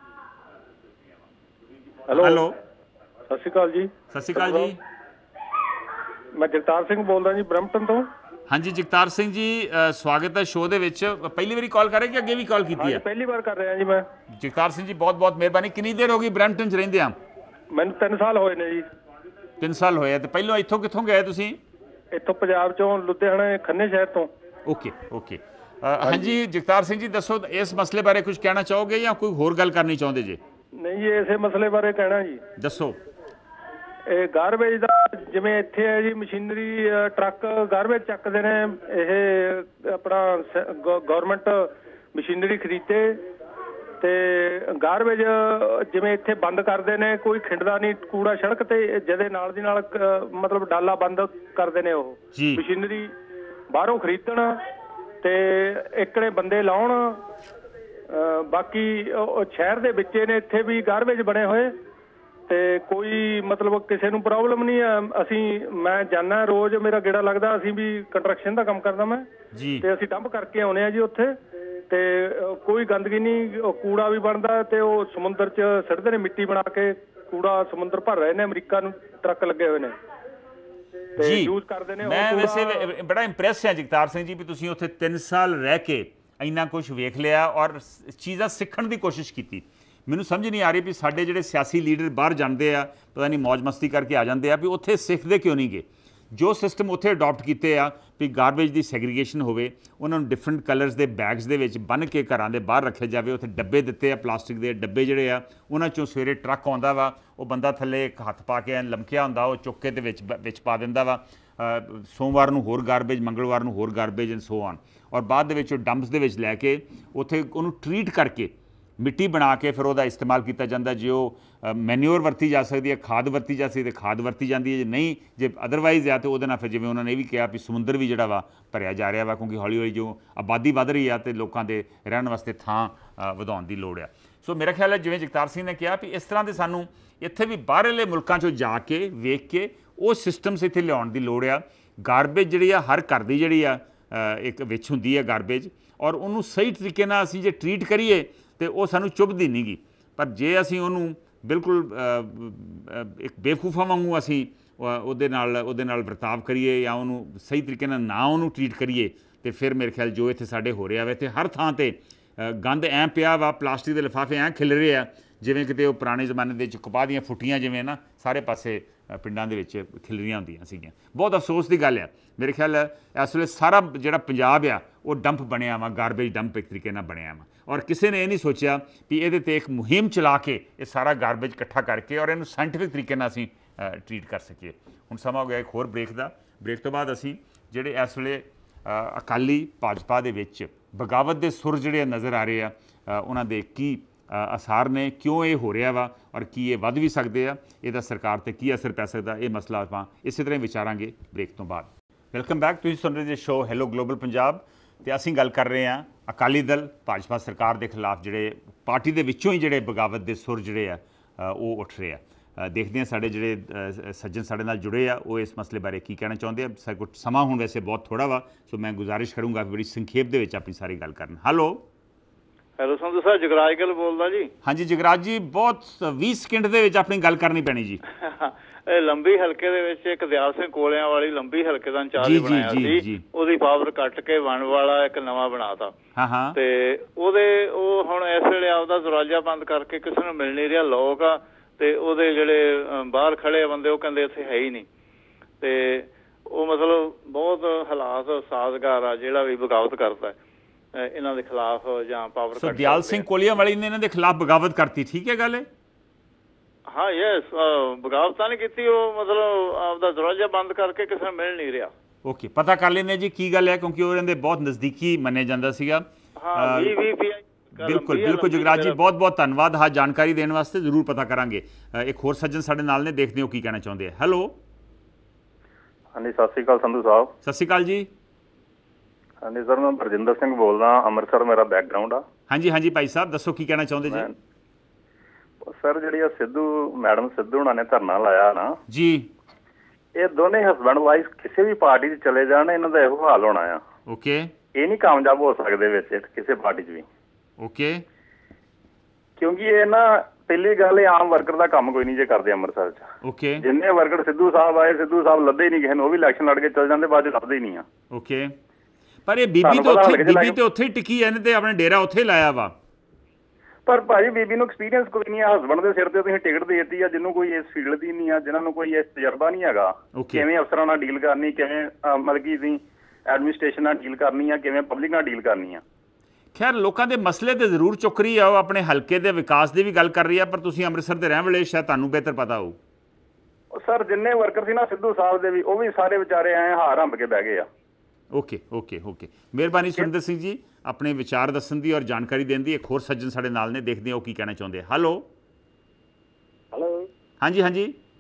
ਹੈਲੋ, ਸਤਿ ਸ਼੍ਰੀ ਅਕਾਲ ਜੀ। ਸਤਿ ਸ਼੍ਰੀ ਅਕਾਲ ਜੀ। ਮੈਂ ਜਗਤਾਰ ਸਿੰਘ ਬੋਲਦਾ ਜੀ, ਬਰੈਂਪਟਨ ਤੋਂ। ਹਾਂਜੀ ਜਗਤਾਰ ਸਿੰਘ ਜੀ, ਸਵਾਗਤ ਹੈ ਸ਼ੋਅ ਦੇ ਵਿੱਚ। ਪਹਿਲੀ ਵਾਰੀ ਕਾਲ ਕਰ ਰਹੇ ਕਿ ਅੱਗੇ ਵੀ ਕਾਲ ਕੀਤੀ ਹੈ? ਪਹਿਲੀ ਵਾਰ ਕਰ ਰਿਹਾ ਜੀ ਮੈਂ। ਜਗਤਾਰ ਸਿੰਘ ਜੀ ਬਹੁਤ ਬਹੁਤ ਮਿਹਰਬਾਨੀ। ਕਿੰਨੀ ਦੇਰ ਹੋ ਗਈ ਬਰੈਂਪਟਨ 'ਚ ਰਹਿੰਦੇ ਆ? ਮੈਨੂੰ 3 ਸਾਲ ਹੋਏ ਨੇ ਜੀ। 3 ਸਾਲ ਹੋਏ ਆ। ਤੇ ਪਹਿਲਾਂ ਇੱਥੋਂ ਕਿੱਥੋਂ ਗਏ ਤੁਸੀਂ? ਇੱਥੋਂ ਪੰਜਾਬ 'ਚੋਂ, ਲੁਧਿਆਣਾ ਖੰਨੇ ਸ਼ਹਿਰ ਤੋਂ। Okay okay. ਹਾਂਜੀ ਜਗਤਾਰ ਸਿੰਘ ਜੀ ਦੱਸੋ, ਇਸ ਮਸਲੇ ਬਾਰੇ ਕੁਝ ਕਹਿਣਾ ਚਾਹੋਗੇ ਜਾਂ ਕੋਈ ਹੋਰ ਗੱਲ ਕਰਨੀ ਚਾਹੁੰਦੇ ਜੇ? ਨਹੀਂ ਜੀ, ਇਸੇ ਮਸਲੇ ਬਾਰੇ ਕਹਿਣਾ ਜੀ। ਦੱਸੋ। ਇਹ ਗਾਰਬੇਜ ਦਾ ਜਿਵੇਂ ਇੱਥੇ ਹੈ ਜੀ, ਮਸ਼ੀਨਰੀ ਟਰੱਕ ਗਾਰਬੇਜ ਚੱਕਦੇ ਨੇ। ਇਹ ਆਪਣਾ ਗਵਰਨਮੈਂਟ ਮਸ਼ੀਨਰੀ ਖਰੀਦੇ ਤੇ ਗਾਰਬੇਜ ਜਿਵੇਂ ਇੱਥੇ ਬੰਦ ਕਰਦੇ ਨੇ, ਕੋਈ ਖਿੰਡਦਾ ਨਹੀਂ ਕੂੜਾ ਸੜਕ ਤੇ, ਜਿਹਦੇ ਨਾਲ ਦੀ ਨਾਲ ਮਤਲਬ ਡਾਲਾ ਬੰਦ ਕਰਦੇ ਨੇ। ਉਹ ਮਸ਼ੀਨਰੀ ਬਾਹਰੋਂ ਖਰੀਦਣ ਤੇ ਇਕੜੇ ਬੰਦੇ ਲਾਉਣ। ਬਾਕੀ ਸ਼ਹਿਰ ਦੇ ਵਿੱਚ ਨੇ ਇੱਥੇ ਵੀ ਗਾਰਬੇਜ ਬਣੇ ਹੋਏ ਤੇ ਕੋਈ ਮਤਲਬ ਕਿਸੇ ਨੂੰ ਪ੍ਰੋਬਲਮ ਨਹੀਂ ਆ। ਅਸੀਂ ਮੈਂ ਜਾਣਾ ਰੋਜ਼, ਮੇਰਾ ਗੇੜਾ ਲੱਗਦਾ। ਅਸੀਂ ਵੀ ਕੰਸਟਰਕਸ਼ਨ ਦਾ ਕੰਮ ਕਰਦਾ ਮੈਂ ਜੀ, ਤੇ ਅਸੀਂ ਡੰਪ ਕਰਕੇ ਆਉਣੇ ਆ ਜੀ ਉੱਥੇ। ਤੇ ਕੋਈ ਗੰਦਗੀ ਨਹੀਂ, ਕੂੜਾ ਵੀ ਬਣਦਾ ਤੇ ਉਹ ਸਮੁੰਦਰ 'ਚ ਸਿੱਟਦੇ ਨੇ, ਮਿੱਟੀ ਬਣਾ ਕੇ ਕੂੜਾ ਸਮੁੰਦਰ ਭਰ ਰਹੇ ਨੇ। ਅਮਰੀਕਾ ਨੂੰ ਟਰੱਕ ਲੱਗੇ ਹੋਏ ਨੇ ਤੇ ਯੂਜ਼ ਕਰਦੇ ਨੇ। ਮੈਂ ਵੈਸੇ ਬੜਾ ਇੰਪ੍ਰੈਸ ਹਾਂ ਜਗਤਾਰ ਸਿੰਘ ਜੀ ਵੀ ਤੁਸੀਂ ਉੱਥੇ 3 ਸਾਲ ਰਹਿ ਕੇ ਇੰਨਾ ਕੁਝ ਵੇਖ ਲਿਆ ਔਰ ਚੀਜ਼ਾਂ ਸਿੱਖਣ ਦੀ ਕੋਸ਼ਿਸ਼ ਕੀਤੀ। ਮੈਨੂੰ ਸਮਝ ਨਹੀਂ ਆ ਰਹੀ ਵੀ ਸਾਡੇ ਜਿਹੜੇ ਸਿਆਸੀ ਲੀਡਰ ਬਾਹਰ ਜਾਂਦੇ ਆ, ਪਤਾ ਨਹੀਂ ਮौज ਮਸਤੀ ਕਰਕੇ ਆ ਜਾਂਦੇ ਆ, ਵੀ ਉੱਥੇ ਸਿੱਖਦੇ ਕਿਉਂ ਨਹੀਂ ਗਏ। ਜੋ ਸਿਸਟਮ ਉੱਥੇ ਅਡਾਪਟ ਕੀਤੇ ਆ ਵੀ ਗਾਰਬੇਜ ਦੀ ਸੈਗਰੀਗੇਸ਼ਨ ਹੋਵੇ, ਉਹਨਾਂ ਨੂੰ ਡਿਫਰੈਂਟ ਕਲਰਸ ਦੇ ਬੈਗਸ ਦੇ ਵਿੱਚ ਬੰਨ੍ਹ ਕੇ ਘਰਾਂ ਦੇ ਬਾਹਰ ਰੱਖਿਆ ਜਾਵੇ। ਉੱਥੇ ਡੱਬੇ ਦਿੱਤੇ ਆ, ਪਲਾਸਟਿਕ ਦੇ ਡੱਬੇ ਜਿਹੜੇ ਆ, ਉਹਨਾਂ 'ਚੋਂ ਸਵੇਰੇ ਟਰੱਕ ਆਉਂਦਾ ਵਾ, ਉਹ ਬੰਦਾ ਥੱਲੇ ਇੱਕ ਹੱਥ ਪਾ ਕੇ ਲਮਕਿਆ ਹੁੰਦਾ, ਉਹ ਚੁੱਕ ਕੇ ਦੇ ਵਿੱਚ ਪਾ ਦਿੰਦਾ ਵਾ। ਸੋਮਵਾਰ ਨੂੰ ਹੋਰ ਗਾਰਬੇਜ, ਮੰਗਲਵਾਰ ਨੂੰ ਹੋਰ ਗਾਰਬੇਜ ਐਂਡ ਸੋ ਆਨ। ਔਰ ਬਾਅਦ ਦੇ ਵਿੱਚ ਉਹ ਡੰਪਸ ਦੇ ਵਿੱਚ ਲੈ ਕੇ ਉੱਥੇ ਉਹਨੂੰ ਟਰੀਟ ਕਰਕੇ ਮਿੱਟੀ ਬਣਾ ਕੇ ਫਿਰ ਉਹਦਾ ਇਸਤੇਮਾਲ ਕੀਤਾ ਜਾਂਦਾ। ਜੇ ਉਹ ਮੈਨਿਓਰ ਵਰਤੀ ਜਾ ਸਕਦੀ ਹੈ, ਖਾਦ ਵਰਤੀ ਜਾ ਸਕਦੀ ਹੈ, ਖਾਦ ਵਰਤੀ ਜਾਂਦੀ ਹੈ। ਜੇ ਨਹੀਂ, ਜੇ ਅਦਰਵਾਈਜ਼ ਆ ਤਾਂ ਉਹਦੇ ਨਾਲ ਫਿਰ ਜਿਵੇਂ ਉਹਨਾਂ ਨੇ ਇਹ ਵੀ ਕਿਹਾ ਵੀ ਸਮੁੰਦਰ ਵੀ ਜਿਹੜਾ ਵਾ ਭਰਿਆ ਜਾ ਰਿਹਾ ਵਾ, ਕਿਉਂਕਿ ਹੌਲੀ ਹੌਲੀ ਜੋ ਆਬਾਦੀ ਵੱਧ ਰਹੀ ਆ ਅਤੇ ਲੋਕਾਂ ਦੇ ਰਹਿਣ ਵਾਸਤੇ ਥਾਂ ਵਧਾਉਣ ਦੀ ਲੋੜ ਆ। ਸੋ ਮੇਰਾ ਖਿਆਲ ਹੈ ਜਿਵੇਂ ਜਗਤਾਰ ਸਿੰਘ ਨੇ ਕਿਹਾ ਵੀ ਇਸ ਤਰ੍ਹਾਂ ਦੇ ਸਾਨੂੰ ਇੱਥੇ ਵੀ ਬਾਹਰਲੇ ਮੁਲਕਾਂ 'ਚੋਂ ਜਾ ਕੇ ਵੇਖ ਕੇ ਉਹ ਸਿਸਟਮਸ ਇੱਥੇ ਲਿਆਉਣ ਦੀ ਲੋੜ ਆ। ਗਾਰਬੇਜ ਜਿਹੜੀ ਆ ਹਰ ਘਰ ਦੀ ਜਿਹੜੀ ਆ ਇੱਕ ਵਿੱਚ ਹੁੰਦੀ ਹੈ ਗਾਰਬੇਜ, ਔਰ ਉਹਨੂੰ ਸਹੀ ਤਰੀਕੇ ਨਾਲ ਅਸੀਂ ਜੇ ਟਰੀਟ ਕਰੀਏ ਤਾਂ ਉਹ ਸਾਨੂੰ ਚੁੱਭਦੀ ਨਹੀਂ ਗੀ। ਪਰ ਜੇ ਅਸੀਂ ਉਹਨੂੰ ਬਿਲਕੁਲ ਇੱਕ ਬੇਵਕੂਫਾਂ ਵਾਂਗੂ ਅਸੀਂ ਉਹਦੇ ਨਾਲ ਵਰਤਾਵ ਕਰੀਏ ਜਾਂ ਉਹਨੂੰ ਸਹੀ ਤਰੀਕੇ ਨਾਲ ਨਾ ਉਹਨੂੰ ਟਰੀਟ ਕਰੀਏ, ਅਤੇ ਫਿਰ ਮੇਰੇ ਖਿਆਲ ਜੋ ਇੱਥੇ ਸਾਡੇ ਹੋ ਰਿਹਾ ਵਾ, ਇੱਥੇ ਹਰ ਥਾਂ 'ਤੇ ਗੰਦ ਐਂ ਪਿਆ ਵਾ, ਪਲਾਸਟਿਕ ਦੇ ਲਿਫਾਫੇ ਐਂ ਖਿਲ ਰਹੇ ਆ ਜਿਵੇਂ ਕਿਤੇ ਉਹ ਪੁਰਾਣੇ ਜ਼ਮਾਨੇ ਦੇ ਵਿੱਚ ਕਪਾਹ ਦੀਆਂ ਫੁੱਟੀਆਂ ਜਿਵੇਂ ਨਾ ਸਾਰੇ ਪਾਸੇ ਪਿੰਡਾਂ ਦੇ ਵਿੱਚ ਖਿਲਰੀਆਂ ਹੁੰਦੀਆਂ ਸੀਗੀਆਂ। ਬਹੁਤ ਅਫਸੋਸ ਦੀ ਗੱਲ ਆ। ਮੇਰੇ ਖਿਆਲ ਇਸ ਵੇਲੇ ਸਾਰਾ ਜਿਹੜਾ ਪੰਜਾਬ ਆ ਉਹ ਡੰਪ ਬਣਿਆ ਵਾ, ਗਾਰਬੇਜ ਡੰਪ ਇੱਕ ਤਰੀਕੇ ਨਾਲ ਬਣਿਆ ਵਾ, ਔਰ ਕਿਸੇ ਨੇ ਇਹ ਨਹੀਂ ਸੋਚਿਆ ਵੀ ਇਹਦੇ 'ਤੇ ਇੱਕ ਮੁਹਿੰਮ ਚਲਾ ਕੇ ਇਹ ਸਾਰਾ ਗਾਰਬੇਜ ਇਕੱਠਾ ਕਰਕੇ ਔਰ ਇਹਨੂੰ ਸਾਇੰਟੀਫਿਕ ਤਰੀਕੇ ਨਾਲ ਅਸੀਂ ਟਰੀਟ ਕਰ ਸਕੀਏ। ਹੁਣ ਸਮਾਂ ਹੋ ਗਿਆ ਇੱਕ ਹੋਰ ਬ੍ਰੇਕ ਦਾ। ਬ੍ਰੇਕ ਤੋਂ ਬਾਅਦ ਅਸੀਂ ਜਿਹੜੇ ਇਸ ਵੇਲੇ ਅਕਾਲੀ ਭਾਜਪਾ ਦੇ ਵਿੱਚ ਬਗਾਵਤ ਦੇ ਸੁਰ ਜਿਹੜੇ ਨਜ਼ਰ ਆ ਰਹੇ ਆ, ਉਹਨਾਂ ਦੇ ਕੀ ਅਸਾਰ ਨੇ, ਕਿਉਂ ਇਹ ਹੋ ਰਿਹਾ ਵਾ ਔਰ ਕੀ ਇਹ ਵੱਧ ਵੀ ਸਕਦੇ ਆ, ਇਹਦਾ ਸਰਕਾਰ 'ਤੇ ਕੀ ਅਸਰ ਪੈ ਸਕਦਾ, ਇਹ ਮਸਲਾ ਆਪਾਂ ਇਸੇ ਤਰ੍ਹਾਂ ਵਿਚਾਰਾਂਗੇ ਬ੍ਰੇਕ ਤੋਂ ਬਾਅਦ। ਵੈਲਕਮ ਬੈਕ, ਤੁਸੀਂ ਸੁਣ ਰਹੇ ਜੇ ਸ਼ੋ ਹੈਲੋ ਗਲੋਬਲ ਪੰਜਾਬ, ਅਤੇ ਅਸੀਂ ਗੱਲ ਕਰ ਰਹੇ ਹਾਂ ਅਕਾਲੀ ਦਲ ਭਾਜਪਾ ਸਰਕਾਰ ਦੇ ਖਿਲਾਫ ਜਿਹੜੇ ਪਾਰਟੀ ਦੇ ਵਿੱਚੋਂ ਹੀ ਜਿਹੜੇ ਬਗਾਵਤ ਦੇ ਸੁਰ ਜਿਹੜੇ ਆ ਉਹ ਉੱਠ ਰਹੇ ਆ। ਦੇਖਦੇ ਹਾਂ ਸਾਡੇ ਜਿਹੜੇ ਸੱਜਣ ਸਾਡੇ ਨਾਲ ਜੁੜੇ ਆ ਉਹ ਇਸ ਮਸਲੇ ਬਾਰੇ ਕੀ ਕਹਿਣਾ ਚਾਹੁੰਦੇ ਆ। ਸਾਡੇ ਕੋਲ ਸਮਾਂ ਹੁਣ ਵੈਸੇ ਬਹੁਤ ਥੋੜ੍ਹਾ ਵਾ, ਸੋ ਮੈਂ ਗੁਜ਼ਾਰਿਸ਼ ਕਰੂੰਗਾ ਬੜੀ ਸੰਖੇਪ ਦੇ ਵਿੱਚ ਆਪਣੀ ਸਾਰੀ ਗੱਲ ਕਰਨ। ਹੈਲੋ ਸੰਧੂ ਸਾਹਿਬ, ਜਗਰਾਜ ਗਿੱਲ ਬੋਲਦਾ ਜੀ। ਹਾਂਜੀ ਜਗਰਾਜ ਜੀ, ਬਹੁਤ 20 ਸਕਿੰਟ ਦੇ ਵਿੱਚ ਆਪਣੀ ਗੱਲ ਕਰਨੀ ਪੈਣੀ ਜੀ। ਇਹ ਲੰਬੀ ਹਲਕੇ ਦੇ ਵਿੱਚ ਇੱਕ ਦਿਆਲ ਸਿੰਘ ਕੋਲਿਆਂ ਵਾਲੀ ਲੰਬੀ ਹਲਕੇ ਦਾ ਇੰਚਾਰਜ ਬਣਾਇਆ ਸੀ, ਉਹਦੀ ਪਾਵਰ ਕੱਟ ਕੇ ਵਣ ਵਾਲਾ ਇੱਕ ਨਵਾਂ ਬਣਾਤਾ। ਤੇ ਉਹ ਹੁਣ ਇਸ ਵੇਲੇ ਆਪਦਾ ਦਰਵਾਜ਼ਾ ਬੰਦ ਕਰਕੇ ਕਿਸੇ ਨੂੰ ਮਿਲ ਨਹੀਂ ਰਿਹਾ। ਲੋਕ ਆ ਤੇ ਉਹਦੇ ਜਿਹੜੇ ਬਾਹਰ ਖੜੇ ਬੰਦੇ ਉਹ ਕਹਿੰਦੇ ਇੱਥੇ ਹੈ ਹੀ ਨਹੀਂ। ਤੇ ਉਹ ਮਤਲਬ ਬਹੁਤ ਹਾਲਾਤ ਸਾਜ਼ਗਾਰ ਆ ਜਿਹੜਾ ਵੀ ਬਗਾਵਤ ਕਰਦਾ ਇਹਨਾਂ ਦੇ ਖਿਲਾਫ ਜਾਂ ਪਾਵਰ ਕੱਟ। ਦਿਆਲ ਸਿੰਘ ਕੋਲਿਆਂ ਵਾਲੀ ਨੇ ਇਹਨਾਂ ਦੇ ਖਿਲਾਫ ਬਗਾਵਤ ਕਰਤੀ, ਠੀਕ ਹੈ ਗੱਲ ਹੈ? ਹਾਂ ਯੈਸ, ਬਗਾਵਤ ਤਾਂ ਨਹੀਂ ਕੀਤੀ, ਉਹ ਮਤਲਬ ਆਪਦਾ ਦਰਵਾਜ਼ਾ ਬੰਦ ਕਰਕੇ ਕਿਸੇ ਨੂੰ ਮਿਲ ਨਹੀਂ ਰਿਹਾ। ਓਕੇ, ਪਤਾ ਕਰ ਲੈਂਦੇ ਜੀ ਕੀ ਗੱਲ ਹੈ, ਕਿਉਂਕਿ ਉਹ ਇਹਨਾਂ ਦੇ ਬਹੁਤ ਨਜ਼ਦੀਕੀ ਮੰਨਿਆ ਜਾਂਦਾ ਸੀਗਾ। ਬਿਲਕੁਲ ਬਿਲਕੁਲ ਜਗਰਾਜ ਜੀ, ਬਹੁਤ ਬਹੁਤ ਧੰਨਵਾਦ ਹਾਂ ਜਾਣਕਾਰੀ ਦੇਣ ਵਾਸਤੇ, ਜ਼ਰੂਰ ਪਤਾ ਕਰਾਂਗੇ। ਇੱਕ ਹੋਰ ਸੱਜਣ ਸਾਡੇ ਨਾਲ ਨੇ, ਦੇਖਦੇ ਹੋ ਕੀ ਕਹਿਣਾ ਚਾਹੁੰਦੇ ਆ। ਹੈਲੋ ਹਾਂਜੀ, ਸਤਿ ਸ਼੍ਰੀ ਅਕਾਲ ਸੰਧੂ ਸਾਹਿਬ। ਸਤਿ ਸ਼੍ਰੀ ਅਕਾਲ ਜੀ। ਹਾਂਜੀ ਸਰ, ਮੈਂ ਬਰਜਿੰਦਰ ਸਿੰਘ ਬੋਲਦਾ, ਅੰਮ੍ਰਿਤਸਰ ਮੇਰਾ ਬੈਕਗਰਾਊਂਡ ਆ। ਹਾਂਜੀ ਹਾਂਜੀ ਭਾਈ ਸਾਹਿਬ, ਦੱਸੋ ਕੀ ਕਹਿਣਾ ਚਾਹੁੰਦੇ ਜੀ। ਸਰ ਜਿਹੜੀ ਆ ਮੈਡਮ ਸਿੱਧੂ ਹੁਣਾਂ ਨੇ ਧਰਨਾ ਲਾਇਆ ਨਾ ਜੀ, ਇਹ ਦੋਨੇ ਹਸਬੈਂਡ ਵਾਈਫ ਕਿਸੇ ਵੀ ਪਾਰਟੀ 'ਚ ਚਲੇ ਜਾਣ ਇਹਨਾਂ ਦਾ ਇਹੋ ਹਾਲ ਹੋਣਾ ਆ। ਓਕੇ, ਇਹ ਨਹੀਂ ਕਾਮਯਾਬ ਹੋ ਸਕਦੇ ਵਿੱਚ ਕਿਸੇ ਪਾਰਟੀ 'ਚ ਵੀ। ਓਕੇ, ਕਿਉਂਕਿ ਇਹ ਨਾ ਪਹਿਲੀ ਗੱਲ, ਇਹ ਆਮ ਵਰਕਰ ਦਾ ਕੰਮ ਕੋਈ ਨਹੀਂ ਜੇ ਕਰਦੇ ਅੰਮ੍ਰਿਤਸਰ 'ਚ। ਓਕੇ, ਜਿੰਨੇ ਵਰਕਰ ਸਿੱਧੂ ਸਾਹਿਬ ਆਏ, ਸਿੱਧੂ ਸਾਹਿਬ ਲੱਭੇ ਨਹੀਂ ਕਿਸੇ ਨੂੰ, ਉਹ ਵੀ ਇਲੈਕਸ਼ਨ ਲੜ ਕੇ ਚੱਲ ਜਾਂਦੇ, ਬਾਅਦ 'ਚ ਲੱਭਦੇ ਹੀ ਨਹੀਂ ਆ। ਓਕੇ, ਪਰ ਇਹ ਬੀਬੀ ਤੇ ਉੱਥੇ ਹੀ ਟਿਕੀ ਐ, ਇਹਨੇ ਤੇ ਆਪਣੇ ਡੇਰਾ ਉੱਥੇ ਲਾਇਆ ਵਾ। ਪਰ ਭਾਜੀ ਬੀਬੀ ਨੂੰ ਐਕਸਪੀਰੀਅੰਸ ਕੋਈ ਨਹੀਂ ਆ। ਹਸਬੈਂਡ ਦੇ ਸਿਰ ਤੇ ਤੁਸੀਂ ਟਿਕਟ ਦੇ ਦਿੱਤੀ ਆ, ਜਿਹਨੂੰ ਕੋਈ ਇਸ ਫੀਲਡ ਦੀ ਨਹੀਂ ਆ, ਜਿਹਨਾਂ ਨੂੰ ਕੋਈ ਇਸ ਤਜਰਬਾ ਨਹੀਂ ਹੈਗਾ ਕਿਵੇਂ ਅਫਸਰਾਂ ਨਾਲ ਡੀਲ ਕਰਨੀ, ਕਿਵੇਂ ਮਤਲਬ ਕਿ ਤੁਸੀਂ ਐਡਮਿਨਿਸਟ੍ਰੇਸ਼ਨ ਨਾਲ ਡੀਲ ਕਰਨੀ ਆ, ਕਿਵੇਂ ਪਬਲਿਕ ਨਾਲ ਡੀਲ ਕਰਨੀ ਆ। ਖੈਰ ਲੋਕਾਂ ਦੇ ਮਸਲੇ ਤੇ ਜ਼ਰੂਰ ਚੁੱਕ ਰਹੀ ਆ, ਉਹ ਆਪਣੇ ਹਲਕੇ ਦੇ ਵਿਕਾਸ ਦੀ ਵੀ ਗੱਲ ਕਰ ਰਹੀ ਆ, ਪਰ ਤੁਸੀਂ ਅੰਮ੍ਰਿਤਸਰ ਦੇ ਰਹਿਣ ਵਾਲੇ, ਸ਼ਾਇਦ ਤੁਹਾਨੂੰ ਬਿਹਤਰ ਪਤਾ ਹੋਊ। ਸਰ ਜਿੰਨੇ ਵਰਕਰ ਸੀ ਨਾ ਸਿੱਧੂ ਸਾਹਿਬ ਦੇ ਵੀ, ਉਹ ਵੀ ਸਾਰੇ ਵਿਚਾਰੇ ਐਂ ਹਾਰ ਹੰਬ ਕੇ ਬਹਿ ਗਏ ਆ। ਓਕੇ ਓਕੇ ਓਕੇ, ਮਿਹਰਬਾਨੀ ਸੁਰਿੰਦਰ ਸਿੰਘ ਜੀ ਆਪਣੇ ਵਿਚਾਰ ਦੱਸਣ ਦੀ ਔਰ ਜਾਣਕਾਰੀ ਦੇਣ ਦੀ। ਇੱਕ ਹੋਰ ਸੱਜਣ ਸਾਡੇ ਨਾਲ ਨੇ, ਦੇਖਦੇ ਹਾਂ ਉਹ ਕੀ ਕਹਿਣਾ ਚਾਹੁੰਦੇ ਆ। ਹੈਲੋ ਹੈਲੋ ਹਾਂਜੀ ਹਾਂਜੀ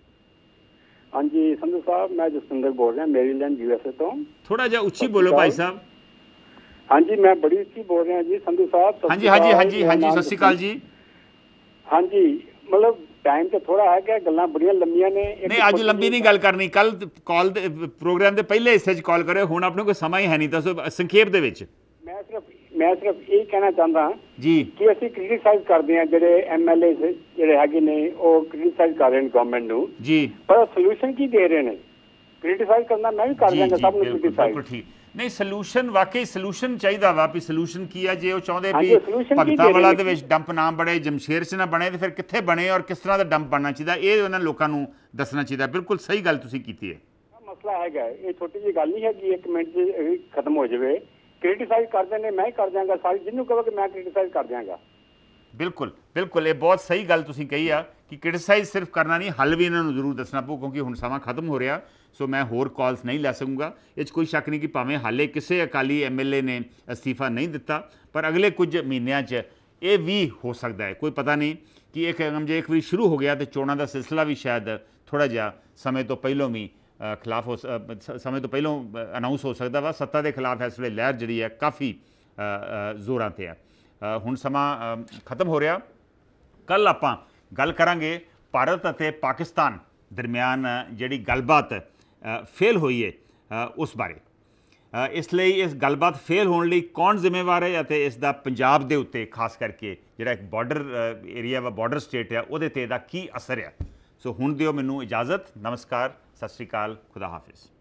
ਹਾਂਜੀ ਸੰਧੂ ਸਾਹਿਬ, ਮੈਂ ਜਸਵਿੰਦਰ ਬੋਲ ਰਿਹਾ, ਮੈਰੀਲੈਂਡ USA ਤੋਂ। ਥੋੜਾ ਜਿਹਾ ਉੱਚੀ ਬੋਲੋ ਭਾਈ ਸਾਹਿਬ। ਹਾਂਜੀ ਮੈਂ ਬੜੀ ਉੱਚੀ ਬੋਲ ਰਿਹਾ ਜੀ ਸੰਧੂ ਸਾਹਿਬ। ਹਾਂਜੀ ਹਾਂਜੀ ਹਾਂਜੀ ਹਾਂਜੀ, ਸਤਿ ਸ਼੍ਰੀ ਅਕਾਲ ਜੀ। ਹਾਂਜੀ, ਮਤਲਬ टाइम तो थोड़ा है कि गल्लां बड़ियां लंबियां ने। नहीं अज लंबी नहीं गल करनी, कल कॉल प्रोग्राम के पहले हिस्से कॉल करो, हुण अपने कोई समा ही है नहीं, दसो संखेप दे विच। मैं सिर्फ यही कहना चाहता जी कि ਅਸੀਂ ਕ੍ਰਿਟਿਸਾਈਜ਼ ਕਰਦੇ ਹਾਂ ਜਿਹੜੇ ਐਮਐਲਏ ਜਿਹੜੇ ਹੈਗੇ ਨੇ ਉਹ ਕ੍ਰਿਟਿਸਾਈਜ਼ ਕਰ ਰਹੇ ਨੇ ਗਵਰਨਮੈਂਟ ਨੂੰ ਜੀ, ਪਰ ਸੋਲੂਸ਼ਨ ਕੀ ਦੇ ਰਹੇ ਨੇ? ਕ੍ਰਿਟਿਸਾਈਜ਼ ਕਰਨਾ ਮੈਂ ਵੀ ਕਰ ਦਿਆਂਗਾ ਸਭ ਨੂੰ ਕ੍ਰਿਟਿਸਾਈਜ਼। बिल्कुल ठीक नहीं सलूशन वाकई सलूशन चाहिए वा भी सलूशन की है जे वो चाहते भी भगतां वाला दे विच डंप ना बने, जमशेर च ना बने, तो फिर कित्थे बने और किस तरह का डंप बनना चाहिए ये उन्होंने लोगों को दसना चाहिए। बिल्कुल सही गल तुसीं कीती है। मसला है ये छोटी जी गल नहीं है कि 1 मिनट च खत्म हो जाए। क्रिटिसाइज करते हैं मैं ही कर देंगा सारी, जिन्हों कहो कि मैं क्रिटिसाइज कर देंगा। बिल्कुल बिल्कुल ये बहुत सही गल तुसीं कही आ कि क्रिटिसाइज सिर्फ करना नहीं, हल भी इन्होंने जरूर दसना पऊ, क्योंकि हुण समा खत्म हो रहा। सो मैं होर कॉल्स नहीं लै सकूँगा। ये कोई शक नहीं कि भावें हाले किसी अकाली MLA ने अस्तीफा नहीं दिता, पर अगले कुछ महीनों च ये भी हो सकता है, कोई पता नहीं कि एक जे एक बार शुरू हो गया तो चोणों का सिलसिला भी शायद थोड़ा जिहा समय तो पहलों भी खिलाफ हो समय तो पहलों अनाउंस हो सकता वा। सत्ता के खिलाफ इस वे लहर जी है काफ़ी जोरां ते है। हुण समा खत्म हो रहा। कल आपां गल करांगे भारत अते पाकिस्तान दरमियान जिहड़ी गलबात फेल हुई है उस बारे। इसलिए इस गलबात फेल होने लई कौन जिम्मेवार है अते इसदा पंजाब दे उत्ते खास करके जिहड़ा एक बॉर्डर एरिया वा बॉर्डर स्टेट है उहदे ते दा की असर है। सो हुण दिओ मैनूं इजाज़त। नमस्कार, सत श्री अकाल, खुदा हाफिज़।